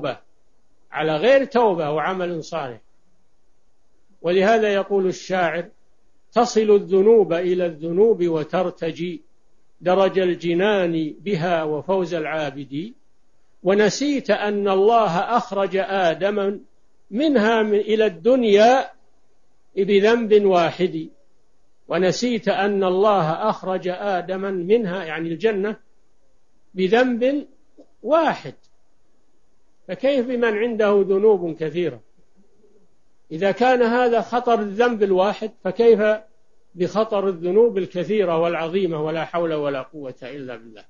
[SPEAKER 2] توبة وعمل صالح. ولهذا يقول الشاعر: تصل الذنوب إلى الذنوب وترتجي درج الجنان بها وفوز العابدين، ونسيت أن الله أخرج آدم منها إلى الدنيا بذنب واحد. ونسيت أن الله أخرج آدم منها يعني الجنة بذنب واحد، فكيف بمن عنده ذنوب كثيرة؟ إذا كان هذا خطر الذنب الواحد فكيف بخطر الذنوب الكثيرة والعظيمة، ولا حول ولا قوة إلا بالله.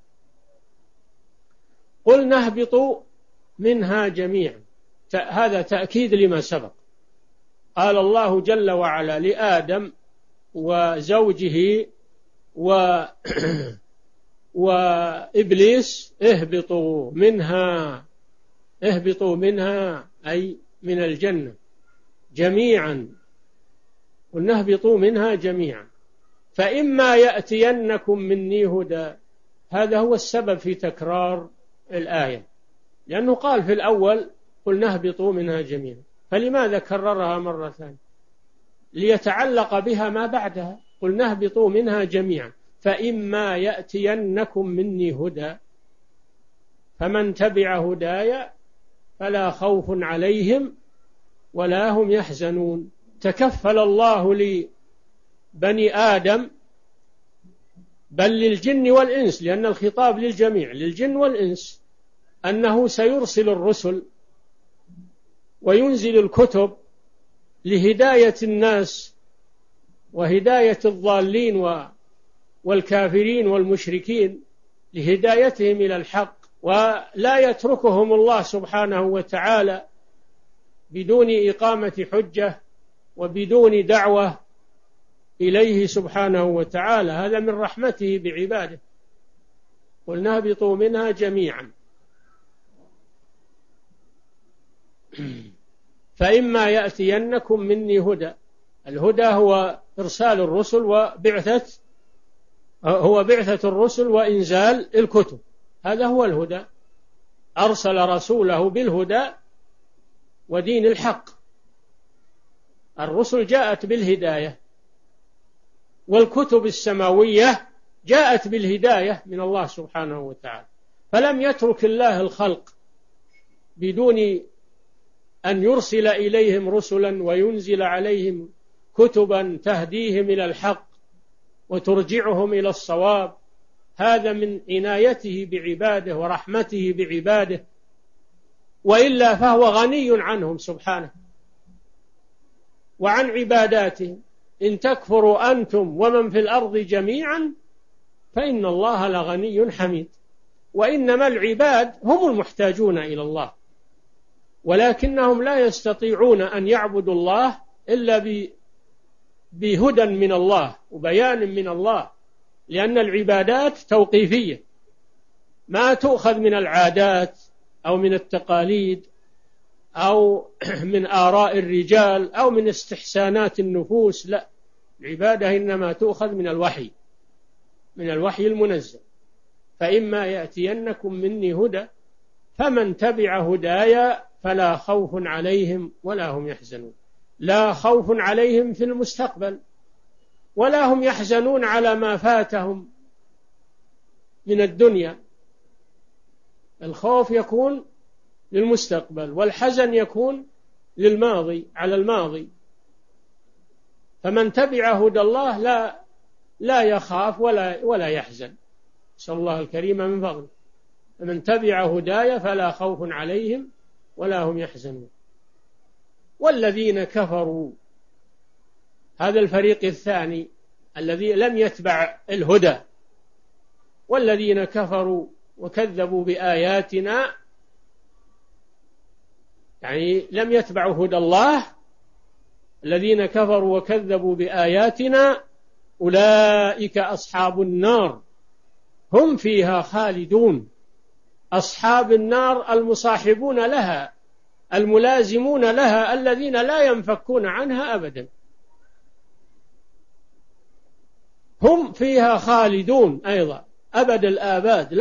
[SPEAKER 2] قلنا اهبطوا منها جميعا، هذا تأكيد لما سبق. قال الله جل وعلا لآدم وزوجه وإبليس اهبطوا منها أي من الجنة جميعا. قلنا اهبطوا منها جميعا فإما يأتينكم مني هدى. هذا هو السبب في تكرار الآية، لأنه قال في الأول قلنا اهبطوا منها جميعا، فلماذا كررها مرة ثانية؟ ليتعلق بها ما بعدها. قلنا اهبطوا منها جميعا فإما يأتينكم مني هدى فمن تبع هداي فلا خوف عليهم ولا هم يحزنون. تكفل الله لبني آدم بل للجن والإنس، لأن الخطاب للجميع للجن والإنس، أنه سيرسل الرسل وينزل الكتب لهداية الناس وهداية الضالين والكافرين والمشركين، لهدايتهم إلى الحق، ولا يتركهم الله سبحانه وتعالى بدون إقامة حجة وبدون دعوة إليه سبحانه وتعالى. هذا من رحمته بعباده. قلنا اهبطوا منها جميعا فإما يأتينكم مني هدى. الهدى هو إرسال الرسل بعثة الرسل وإنزال الكتب، هذا هو الهدى. أرسل رسوله بالهدى ودين الحق. الرسل جاءت بالهداية، والكتب السماوية جاءت بالهداية من الله سبحانه وتعالى. فلم يترك الله الخلق بدون أن يرسل إليهم رسلا وينزل عليهم كتبا تهديهم إلى الحق وترجعهم إلى الصواب. هذا من عنايته بعباده ورحمته بعباده، وإلا فهو غني عنهم سبحانه وعن عباداتهم. إن تكفروا أنتم ومن في الأرض جميعا فإن الله لغني حميد. وإنما العباد هم المحتاجون إلى الله، ولكنهم لا يستطيعون أن يعبدوا الله إلا بهدى من الله وبيان من الله، لأن العبادات توقيفية، ما تؤخذ من العادات أو من التقاليد أو من آراء الرجال أو من استحسانات النفوس. لا، العبادة إنما تؤخذ من الوحي المنزل. فإما يأتينكم مني هدى فمن تبع هداي فلا خوف عليهم ولا هم يحزنون. لا خوف عليهم في المستقبل ولا هم يحزنون على ما فاتهم من الدنيا. الخوف يكون للمستقبل والحزن يكون للماضي، على الماضي. فمن تبع هدى الله لا يخاف ولا يحزن. نسأل الله الكريم من فضله. فمن تبع هداي فلا خوف عليهم ولا هم يحزنون. والذين كفروا، هذا الفريق الثاني الذي لم يتبع الهدى. والذين كفروا وكذبوا بآياتنا، يعني لم يتبعوا هدى الله. الذين كفروا وكذبوا بآياتنا أولئك أصحاب النار هم فيها خالدون. أصحاب النار المصاحبون لها الملازمون لها الذين لا ينفكون عنها أبدا، هم فيها خالدون أيضا أبد الآباد،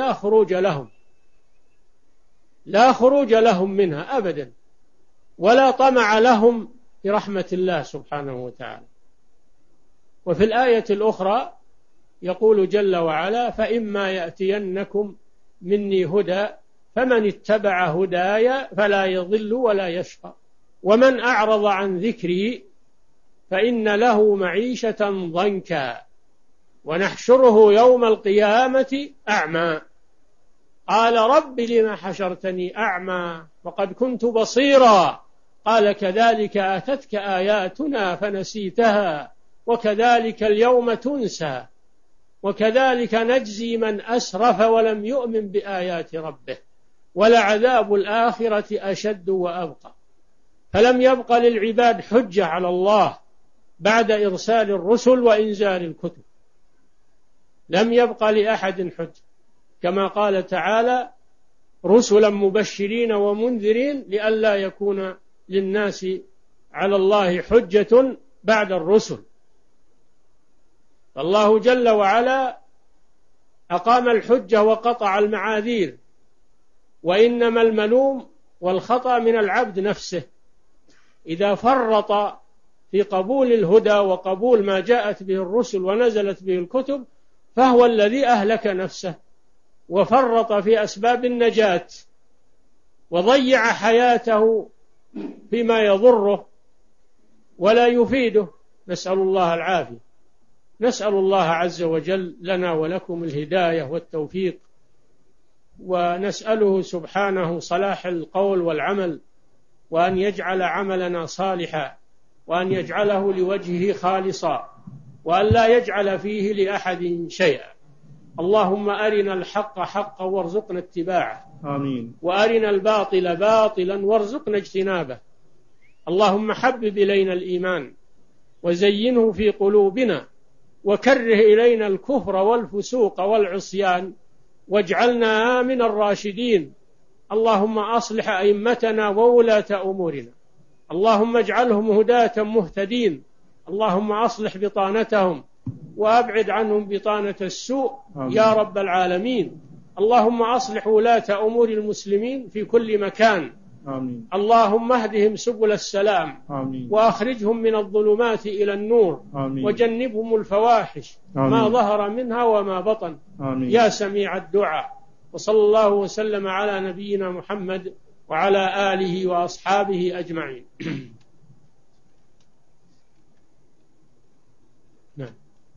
[SPEAKER 2] لا خروج لهم منها أبدا، ولا طمع لهم في رحمة الله سبحانه وتعالى. وفي الآية الأخرى يقول جل وعلا فإما يأتينكم مني هدى فمن اتبع هداي فلا يضل ولا يشقى ومن أعرض عن ذكري فإن له معيشة ضنكا ونحشره يوم القيامة أعمى قال رب لم حشرتني أعمى وقد كنت بصيرا قال كذلك أتتك آياتنا فنسيتها وكذلك اليوم تنسى وكذلك نجزي من أسرف ولم يؤمن بآيات ربه ولعذاب الآخرة أشد وأبقى. فلم يبق للعباد حجة على الله بعد إرسال الرسل وإنزال الكتب، لم يبق لأحد حجة، كما قال تعالى: رسلا مبشرين ومنذرين لئلا يكون للناس على الله حجة بعد الرسل. فالله جل وعلا أقام الحجة وقطع المعاذير، وإنما الملوم والخطأ من العبد نفسه إذا فرط في قبول الهدى وقبول ما جاءت به الرسل ونزلت به الكتب، فهو الذي أهلك نفسه وفرط في أسباب النجاة وضيع حياته فيما يضره ولا يفيده. نسأل الله العافية. نسأل الله عز وجل لنا ولكم الهداية والتوفيق، ونسأله سبحانه صلاح القول والعمل، وأن يجعل عملنا صالحا، وأن يجعله لوجهه خالصا، وأن لا يجعل فيه لأحد شيئا. اللهم أرنا الحق حقا وارزقنا اتباعه،
[SPEAKER 3] آمين.
[SPEAKER 2] وأرنا الباطل باطلا وارزقنا اجتنابه. اللهم حبب إلينا الإيمان وزينه في قلوبنا، وكره إلينا الكفر والفسوق والعصيان، واجعلنا من الراشدين. اللهم أصلح أئمتنا وولاة أمورنا، اللهم اجعلهم هداة مهتدين. اللهم أصلح بطانتهم وأبعد عنهم بطانة السوء.
[SPEAKER 3] آمين.
[SPEAKER 2] يا رب العالمين. اللهم أصلح ولاة أمور المسلمين في كل مكان.
[SPEAKER 3] آمين.
[SPEAKER 2] اللهم اهدهم سبل السلام.
[SPEAKER 3] آمين.
[SPEAKER 2] وأخرجهم من الظلمات إلى النور.
[SPEAKER 3] آمين.
[SPEAKER 2] وجنبهم الفواحش
[SPEAKER 3] آمين.
[SPEAKER 2] ما ظهر منها وما بطن.
[SPEAKER 3] آمين.
[SPEAKER 2] يا سميع الدعاء. وصلى الله وسلم على نبينا محمد وعلى آله وأصحابه أجمعين. نعم.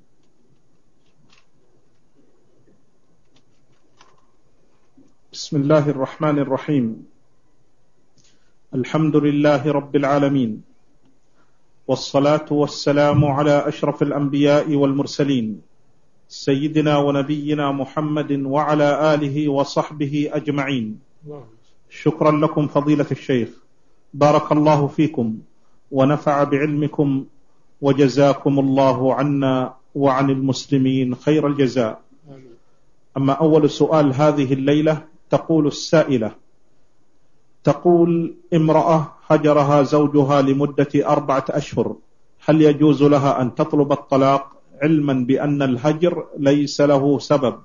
[SPEAKER 3] بسم الله الرحمن الرحيم. الحمد لله رب العالمين، والصلاة والسلام على أشرف الأنبياء والمرسلين سيدنا ونبينا محمد وعلى آله وصحبه أجمعين. شكرا لكم فضيلة الشيخ، بارك الله فيكم ونفع بعلمكم، وجزاكم الله عنا وعن المسلمين خير الجزاء. أما أول سؤال هذه الليلة، تقول السائلة: تقول امرأة هجرها زوجها لمدة 4 أشهر، هل يجوز لها أن تطلب الطلاق علما بأن الهجر ليس له سبب؟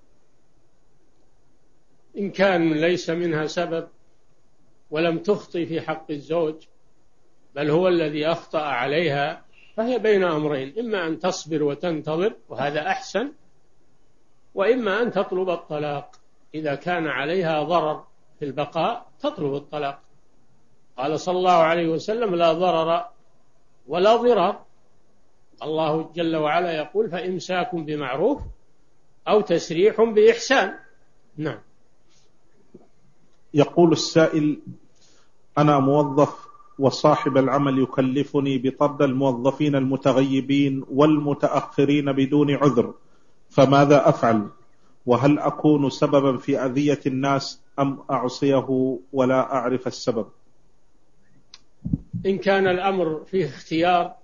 [SPEAKER 2] إن كان ليس منها سبب ولم تخطئ في حق الزوج، بل هو الذي أخطأ عليها، فهي بين أمرين: إما أن تصبر وتنتظر وهذا أحسن، وإما أن تطلب الطلاق. إذا كان عليها ضرر في البقاء تطلب الطلاق. قال صلى الله عليه وسلم: لا ضرر ولا ضرار. الله جل وعلا يقول: فإمساك بمعروف أو تسريح بإحسان. نعم.
[SPEAKER 3] يقول السائل: أنا موظف وصاحب العمل يكلفني بطرد الموظفين المتغيبين والمتأخرين بدون عذر، فماذا أفعل؟ وهل أكون سببا في أذية الناس أم أعصيه ولا أعرف السبب؟
[SPEAKER 2] إن كان الأمر فيه اختيار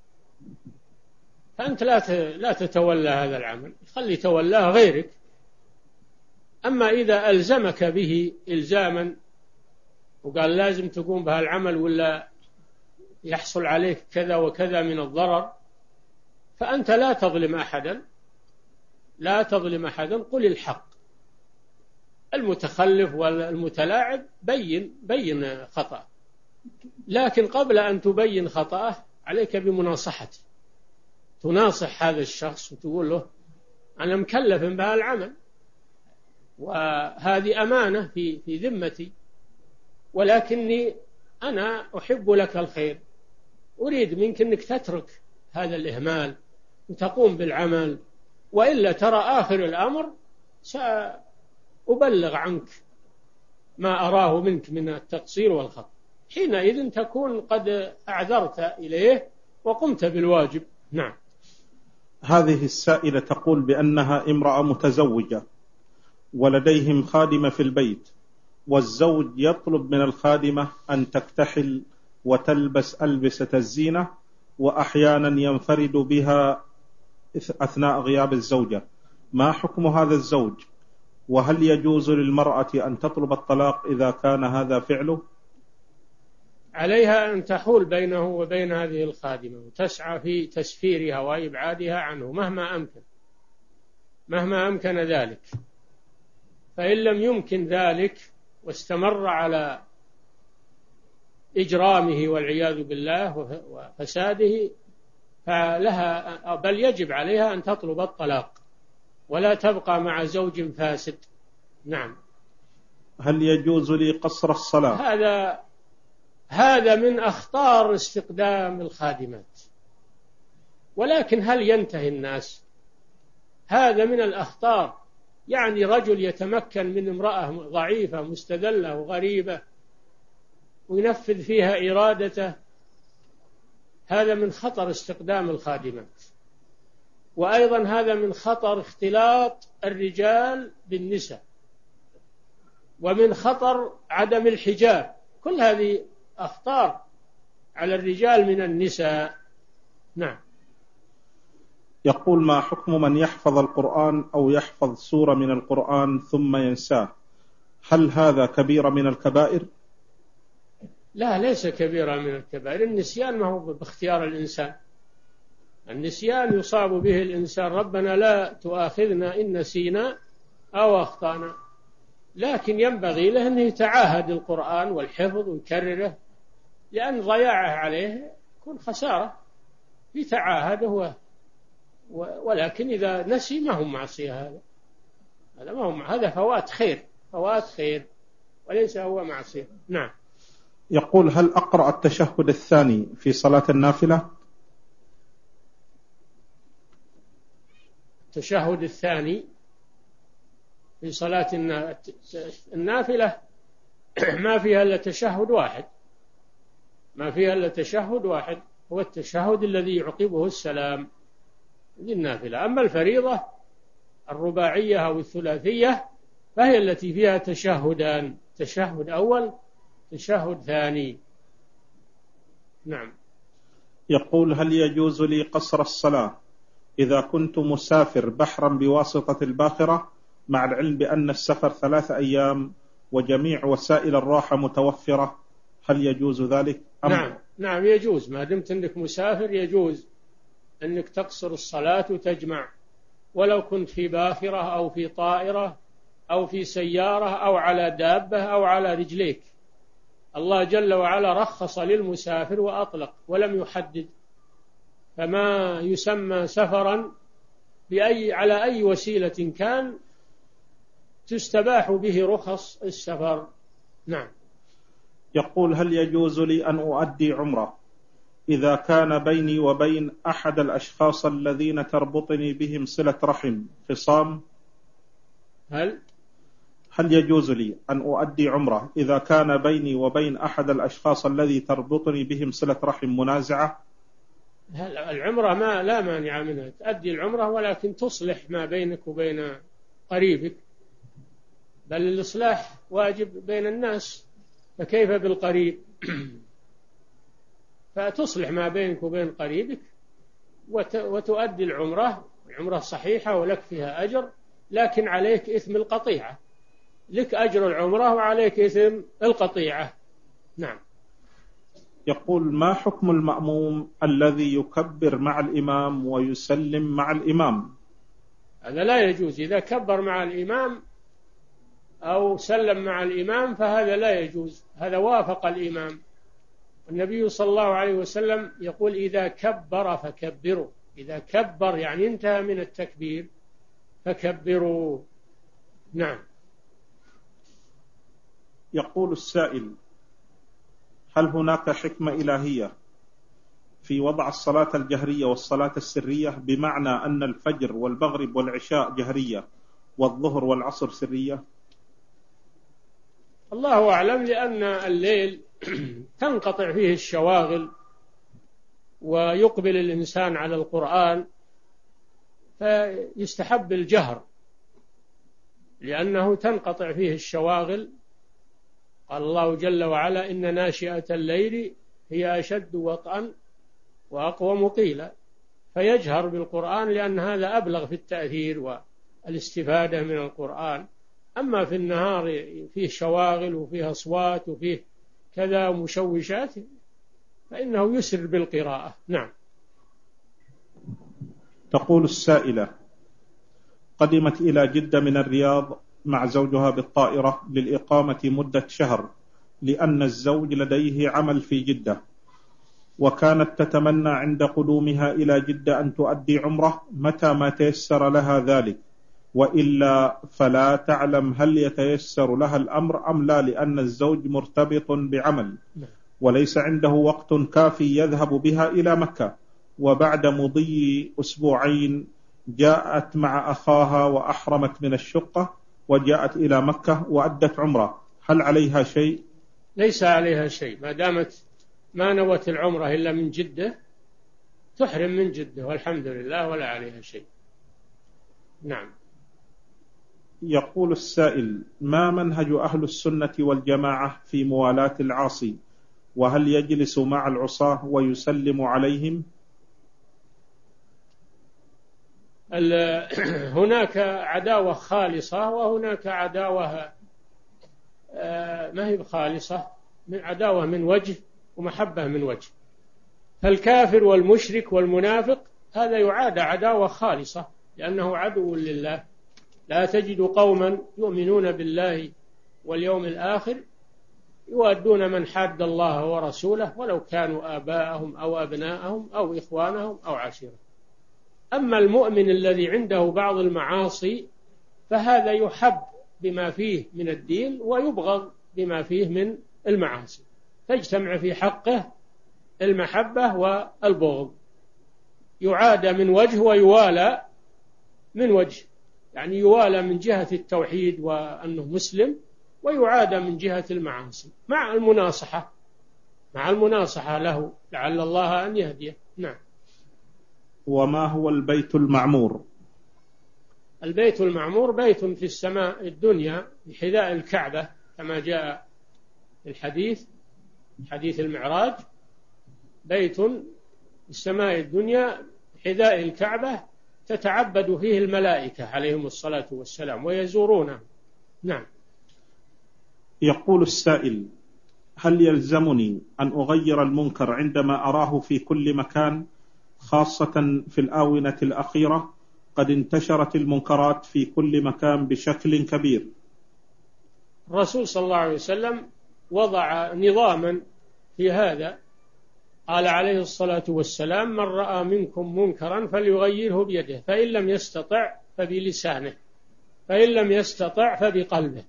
[SPEAKER 2] فأنت لا تتولى هذا العمل، خلي تولاه غيرك. أما إذا ألزمك به إلزاما وقال لازم تقوم بهذا العمل ولا يحصل عليك كذا وكذا من الضرر، فأنت لا تظلم أحدا، لا تظلم أحدا. قل الحق. المتخلف والمتلاعب بين خطأ، لكن قبل أن تبين خطأه عليك بمناصحته. تناصح هذا الشخص وتقول له: أنا مكلف بهذا العمل وهذه أمانة في ذمتي، ولكني أنا أحب لك الخير، أريد منك أنك تترك هذا الإهمال وتقوم بالعمل، وإلا ترى آخر الأمر سأبلغ عنك ما أراه منك من التقصير والخطأ. حينئذ تكون قد أعذرت إليه وقمت بالواجب. نعم.
[SPEAKER 3] هذه السائلة تقول بأنها امرأة متزوجة ولديهم خادمة في البيت، والزوج يطلب من الخادمة أن تكتحل وتلبس ألبسة الزينة، وأحيانا ينفرد بها أثناء غياب الزوجة. ما حكم هذا الزوج؟ وهل يجوز للمرأة أن تطلب الطلاق إذا كان هذا فعله؟
[SPEAKER 2] عليها أن تحول بينه وبين هذه الخادمة وتسعى في تسفيرها وإبعادها عنه مهما أمكن ذلك. فإن لم يمكن ذلك واستمر على إجرامه والعياذ بالله وفساده فلها، بل يجب عليها أن تطلب الطلاق ولا تبقى مع زوج فاسد. نعم.
[SPEAKER 3] هل يجوز لي قصر الصلاة؟
[SPEAKER 2] هذا من أخطار استخدام الخادمات، ولكن هل ينتهي الناس؟ هذا من الأخطار. يعني رجل يتمكن من امرأة ضعيفة مستذلة وغريبة وينفذ فيها إرادته، هذا من خطر استخدام الخادمات. وأيضا هذا من خطر اختلاط الرجال بالنساء، ومن خطر عدم الحجاب. كل هذه أخطار على الرجال من النساء. نعم.
[SPEAKER 3] يقول: ما حكم من يحفظ القرآن أو يحفظ سورة من القرآن ثم ينساه؟ هل هذا كبيرة من الكبائر؟
[SPEAKER 2] لا، ليس كبيرة من الكبائر. النسيان ما هو باختيار الإنسان، النسيان يصاب به الإنسان. ربنا لا تؤاخذنا إن نسينا أو أخطأنا، لكن ينبغي له أن يتعاهد القرآن والحفظ ويكرره، لأن ضياعه عليه يكون خسارة. يتعاهده ولكن إذا نسي ما هو معصية، هذا ما هو هذا فوات خير وليس هو معصية. نعم.
[SPEAKER 3] يقول: هل أقرأ التشهد الثاني في صلاة النافلة؟
[SPEAKER 2] التشهد الثاني في صلاة النافلة ما فيها إلا تشهد واحد، هو التشهد الذي يعقبه السلام للنافلة. أما الفريضة الرباعية أو الثلاثية فهي التي فيها تشهدان، تشهد أول تشهد ثاني. نعم.
[SPEAKER 3] يقول: هل يجوز لي قصر الصلاة إذا كنت مسافر بحرا بواسطة الباخرة، مع العلم بأن السفر 3 أيام وجميع وسائل الراحة متوفرة؟ هل يجوز ذلك؟
[SPEAKER 2] نعم يجوز. ما دمت أنك مسافر يجوز أنك تقصر الصلاة وتجمع، ولو كنت في باخرة أو في طائرة أو في سيارة أو على دابة أو على رجليك. الله جل وعلا رخص للمسافر وأطلق ولم يحدد، فما يسمى سفرا على أي وسيلة كان تستباح به رخص السفر. نعم.
[SPEAKER 3] يقول: هل يجوز لي أن أؤدي عمرة إذا كان بيني وبين أحد الأشخاص الذين تربطني بهم صلة رحم خصام؟ هل يجوز لي أن أؤدي عمرة إذا كان بيني وبين أحد الأشخاص الذي تربطني بهم صلة رحم منازعة؟
[SPEAKER 2] العمرة لا مانع منها، تؤدي العمرة، ولكن تصلح ما بينك وبين قريبك، بل الإصلاح واجب بين الناس، فكيف بالقريب؟ فتصلح ما بينك وبين قريبك وتؤدي العمرة صحيحة ولك فيها أجر، لكن عليك إثم القطيعة. لك أجر العمرة وعليك إثم القطيعة. نعم.
[SPEAKER 3] يقول: ما حكم المأموم الذي يكبر مع الإمام ويسلم مع الإمام؟
[SPEAKER 2] هذا لا يجوز. إذا كبر مع الإمام أو سلم مع الإمام فهذا لا يجوز، هذا وافق الإمام. النبي صلى الله عليه وسلم يقول: إذا كبر فكبروا. إذا كبر يعني انتهى من التكبير فكبروا. نعم.
[SPEAKER 3] يقول السائل: هل هناك حكمة إلهية في وضع الصلاة الجهرية والصلاة السرية، بمعنى أن الفجر والمغرب والعشاء جهرية والظهر والعصر سرية؟
[SPEAKER 2] الله أعلم، لأن الليل تنقطع فيه الشواغل ويقبل الإنسان على القرآن، فيستحب الجهر لأنه تنقطع فيه الشواغل. قال الله جل وعلا: إن ناشئة الليل هي أشد وطئا وأقوم قيلا. فيجهر بالقرآن لأن هذا أبلغ في التأثير والاستفادة من القرآن. أما في النهار فيه شواغل وفيه أصوات وفيه كذا مشوشات فإنه يسر بالقراءة. نعم.
[SPEAKER 3] تقول السائلة: قدمت إلى جدة من الرياض مع زوجها بالطائرة للإقامة مدة شهر، لأن الزوج لديه عمل في جدة، وكانت تتمنى عند قدومها إلى جدة أن تؤدي عمرة متى ما تيسر لها ذلك، وإلا فلا تعلم هل يتيسر لها الأمر أم لا، لأن الزوج مرتبط بعمل وليس عنده وقت كافي يذهب بها إلى مكة. وبعد مضي أسبوعين جاءت مع أخاها وأحرمت من الشقة وجاءت إلى مكة وأدت عمرة، هل عليها شيء؟
[SPEAKER 2] ليس عليها شيء، ما دامت ما نوت العمرة إلا من جدة تحرم من جدة والحمد لله ولا عليها شيء. نعم.
[SPEAKER 3] يقول السائل: ما منهج أهل السنة والجماعة في موالاة العاصي؟ وهل يجلس مع العصاة ويسلم عليهم؟
[SPEAKER 2] هناك عداوة خالصة وهناك عداوة ما هي خالصة، من عداوة من وجه ومحبة من وجه. فالكافر والمشرك والمنافق هذا يعادى عداوة خالصة لأنه عدو لله. لا تجد قوما يؤمنون بالله واليوم الآخر يوادون من حاد الله ورسوله ولو كانوا آباءهم أو أبناءهم أو إخوانهم أو عشيرة. أما المؤمن الذي عنده بعض المعاصي فهذا يحب بما فيه من الدين ويبغض بما فيه من المعاصي، تجتمع في حقه المحبة والبغض، يعادى من وجه ويوالى من وجه، يعني يوالى من جهة التوحيد وأنه مسلم، ويعادى من جهة المعاصي مع المناصحة له لعل الله أن يهديه. نعم.
[SPEAKER 3] وما هو البيت المعمور؟
[SPEAKER 2] البيت المعمور بيت في السماء الدنيا بحذاء الكعبة كما جاء في حديث المعراج، بيت في السماء الدنيا بحذاء الكعبة تتعبد فيه الملائكة عليهم الصلاة والسلام ويزورونه. نعم.
[SPEAKER 3] يقول السائل: هل يلزمني أن أغير المنكر عندما أراه في كل مكان، خاصة في الآونة الأخيرة قد انتشرت المنكرات في كل مكان بشكل كبير؟
[SPEAKER 2] الرسول صلى الله عليه وسلم وضع نظاما في هذا، قال عليه الصلاة والسلام: من رأى منكم منكرا فليغيره بيده، فإن لم يستطع فبلسانه، فإن لم يستطع فبقلبه.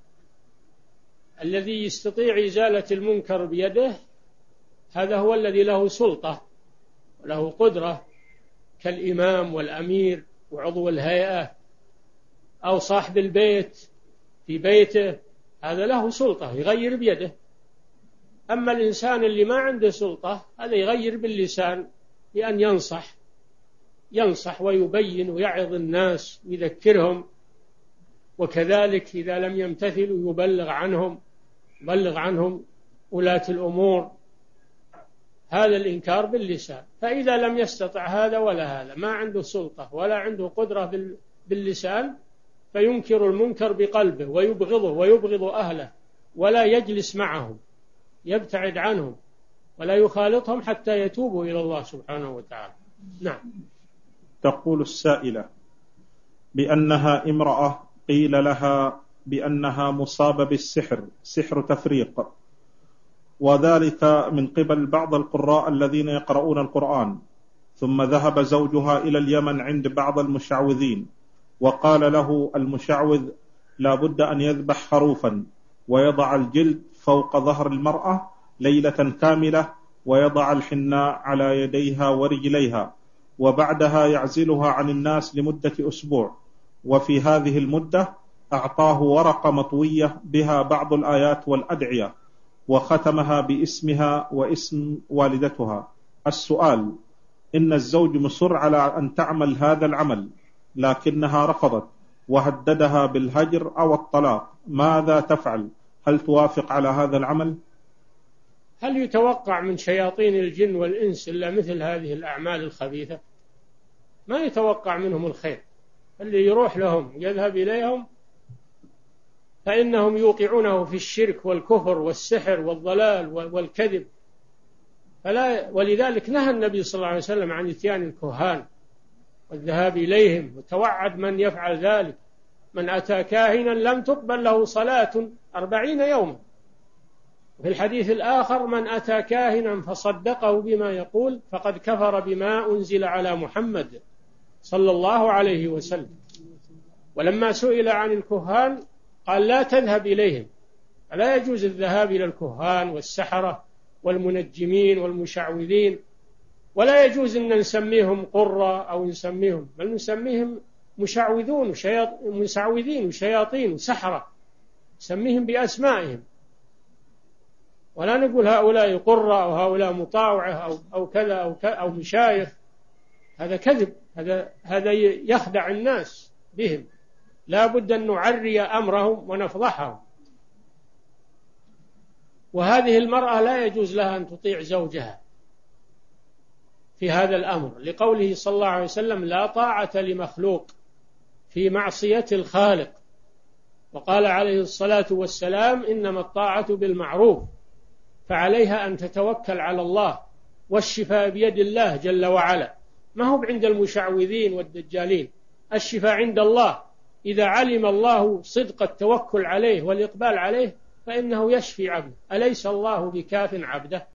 [SPEAKER 2] الذي يستطيع إزالة المنكر بيده هذا هو الذي له سلطة وله قدرة، كالإمام والأمير وعضو الهيئة أو صاحب البيت في بيته، هذا له سلطة يغير بيده. أما الإنسان اللي ما عنده سلطة هذا يغير باللسان بأن ينصح ويبين ويعظ الناس ويذكرهم، وكذلك إذا لم يمتثلوا يبلغ عنهم ولاة الأمور. هذا الإنكار باللسان. فإذا لم يستطع هذا ولا هذا، ما عنده سلطة ولا عنده قدرة باللسان، فينكر المنكر بقلبه ويبغضه ويبغض أهله، ولا يجلس معهم، يبتعد عنهم ولا يخالطهم حتى يتوبوا إلى الله سبحانه وتعالى. نعم.
[SPEAKER 3] تقول السائلة بأنها امرأة قيل لها بأنها مصابة بالسحر، سحر تفريق، وذلك من قبل بعض القراء الذين يقرؤون القرآن، ثم ذهب زوجها إلى اليمن عند بعض المشعوذين وقال له المشعوذ: لا بد أن يذبح خروفا ويضع الجلد فوق ظهر المرأة ليلة كاملة ويضع الحناء على يديها ورجليها، وبعدها يعزلها عن الناس لمدة أسبوع، وفي هذه المدة أعطاه ورقة مطوية بها بعض الآيات والأدعية وختمها باسمها واسم والدتها. السؤال: إن الزوج مصر على أن تعمل هذا العمل لكنها رفضت وهددها بالهجر أو الطلاق، ماذا تفعل؟ هل توافق على هذا العمل؟
[SPEAKER 2] هل يتوقع من شياطين الجن والإنس إلا مثل هذه الأعمال الخبيثة؟ ما يتوقع منهم الخير. اللي يروح لهم يذهب إليهم فإنهم يوقعونه في الشرك والكفر والسحر والضلال والكذب. ولذلك نهى النبي صلى الله عليه وسلم عن إتيان الكهان والذهاب إليهم، وتوعد من يفعل ذلك: من أتى كاهنا لم تقبل له صلاة 40 يوما. وفي الحديث الآخر: من أتى كاهنا فصدقه بما يقول فقد كفر بما أنزل على محمد صلى الله عليه وسلم. ولما سئل عن الكهان قال: لا تذهب إليهم، لا يجوز الذهاب إلى الكهان والسحرة والمنجمين والمشعوذين، ولا يجوز أن نسميهم قرة أو نسميهم، بل نسميهم مشعوذون مسعوذين وشياطين وسحرة، نسميهم بأسمائهم، ولا نقول هؤلاء قرة أو هؤلاء مطاوعة أو كذا أو مشايخ. هذا كذب، هذا يخدع الناس بهم. لا بد أن نعري أمرهم ونفضحهم. وهذه المرأة لا يجوز لها أن تطيع زوجها في هذا الأمر، لقوله صلى الله عليه وسلم: لا طاعة لمخلوق في معصية الخالق. وقال عليه الصلاة والسلام: إنما الطاعة بالمعروف. فعليها أن تتوكل على الله، والشفاء بيد الله جل وعلا، ما هو عند المشعوذين والدجالين. الشفاء عند الله. إذا علم الله صدق التوكل عليه والإقبال عليه فإنه يشفي عبده. أليس الله بكاف عبده؟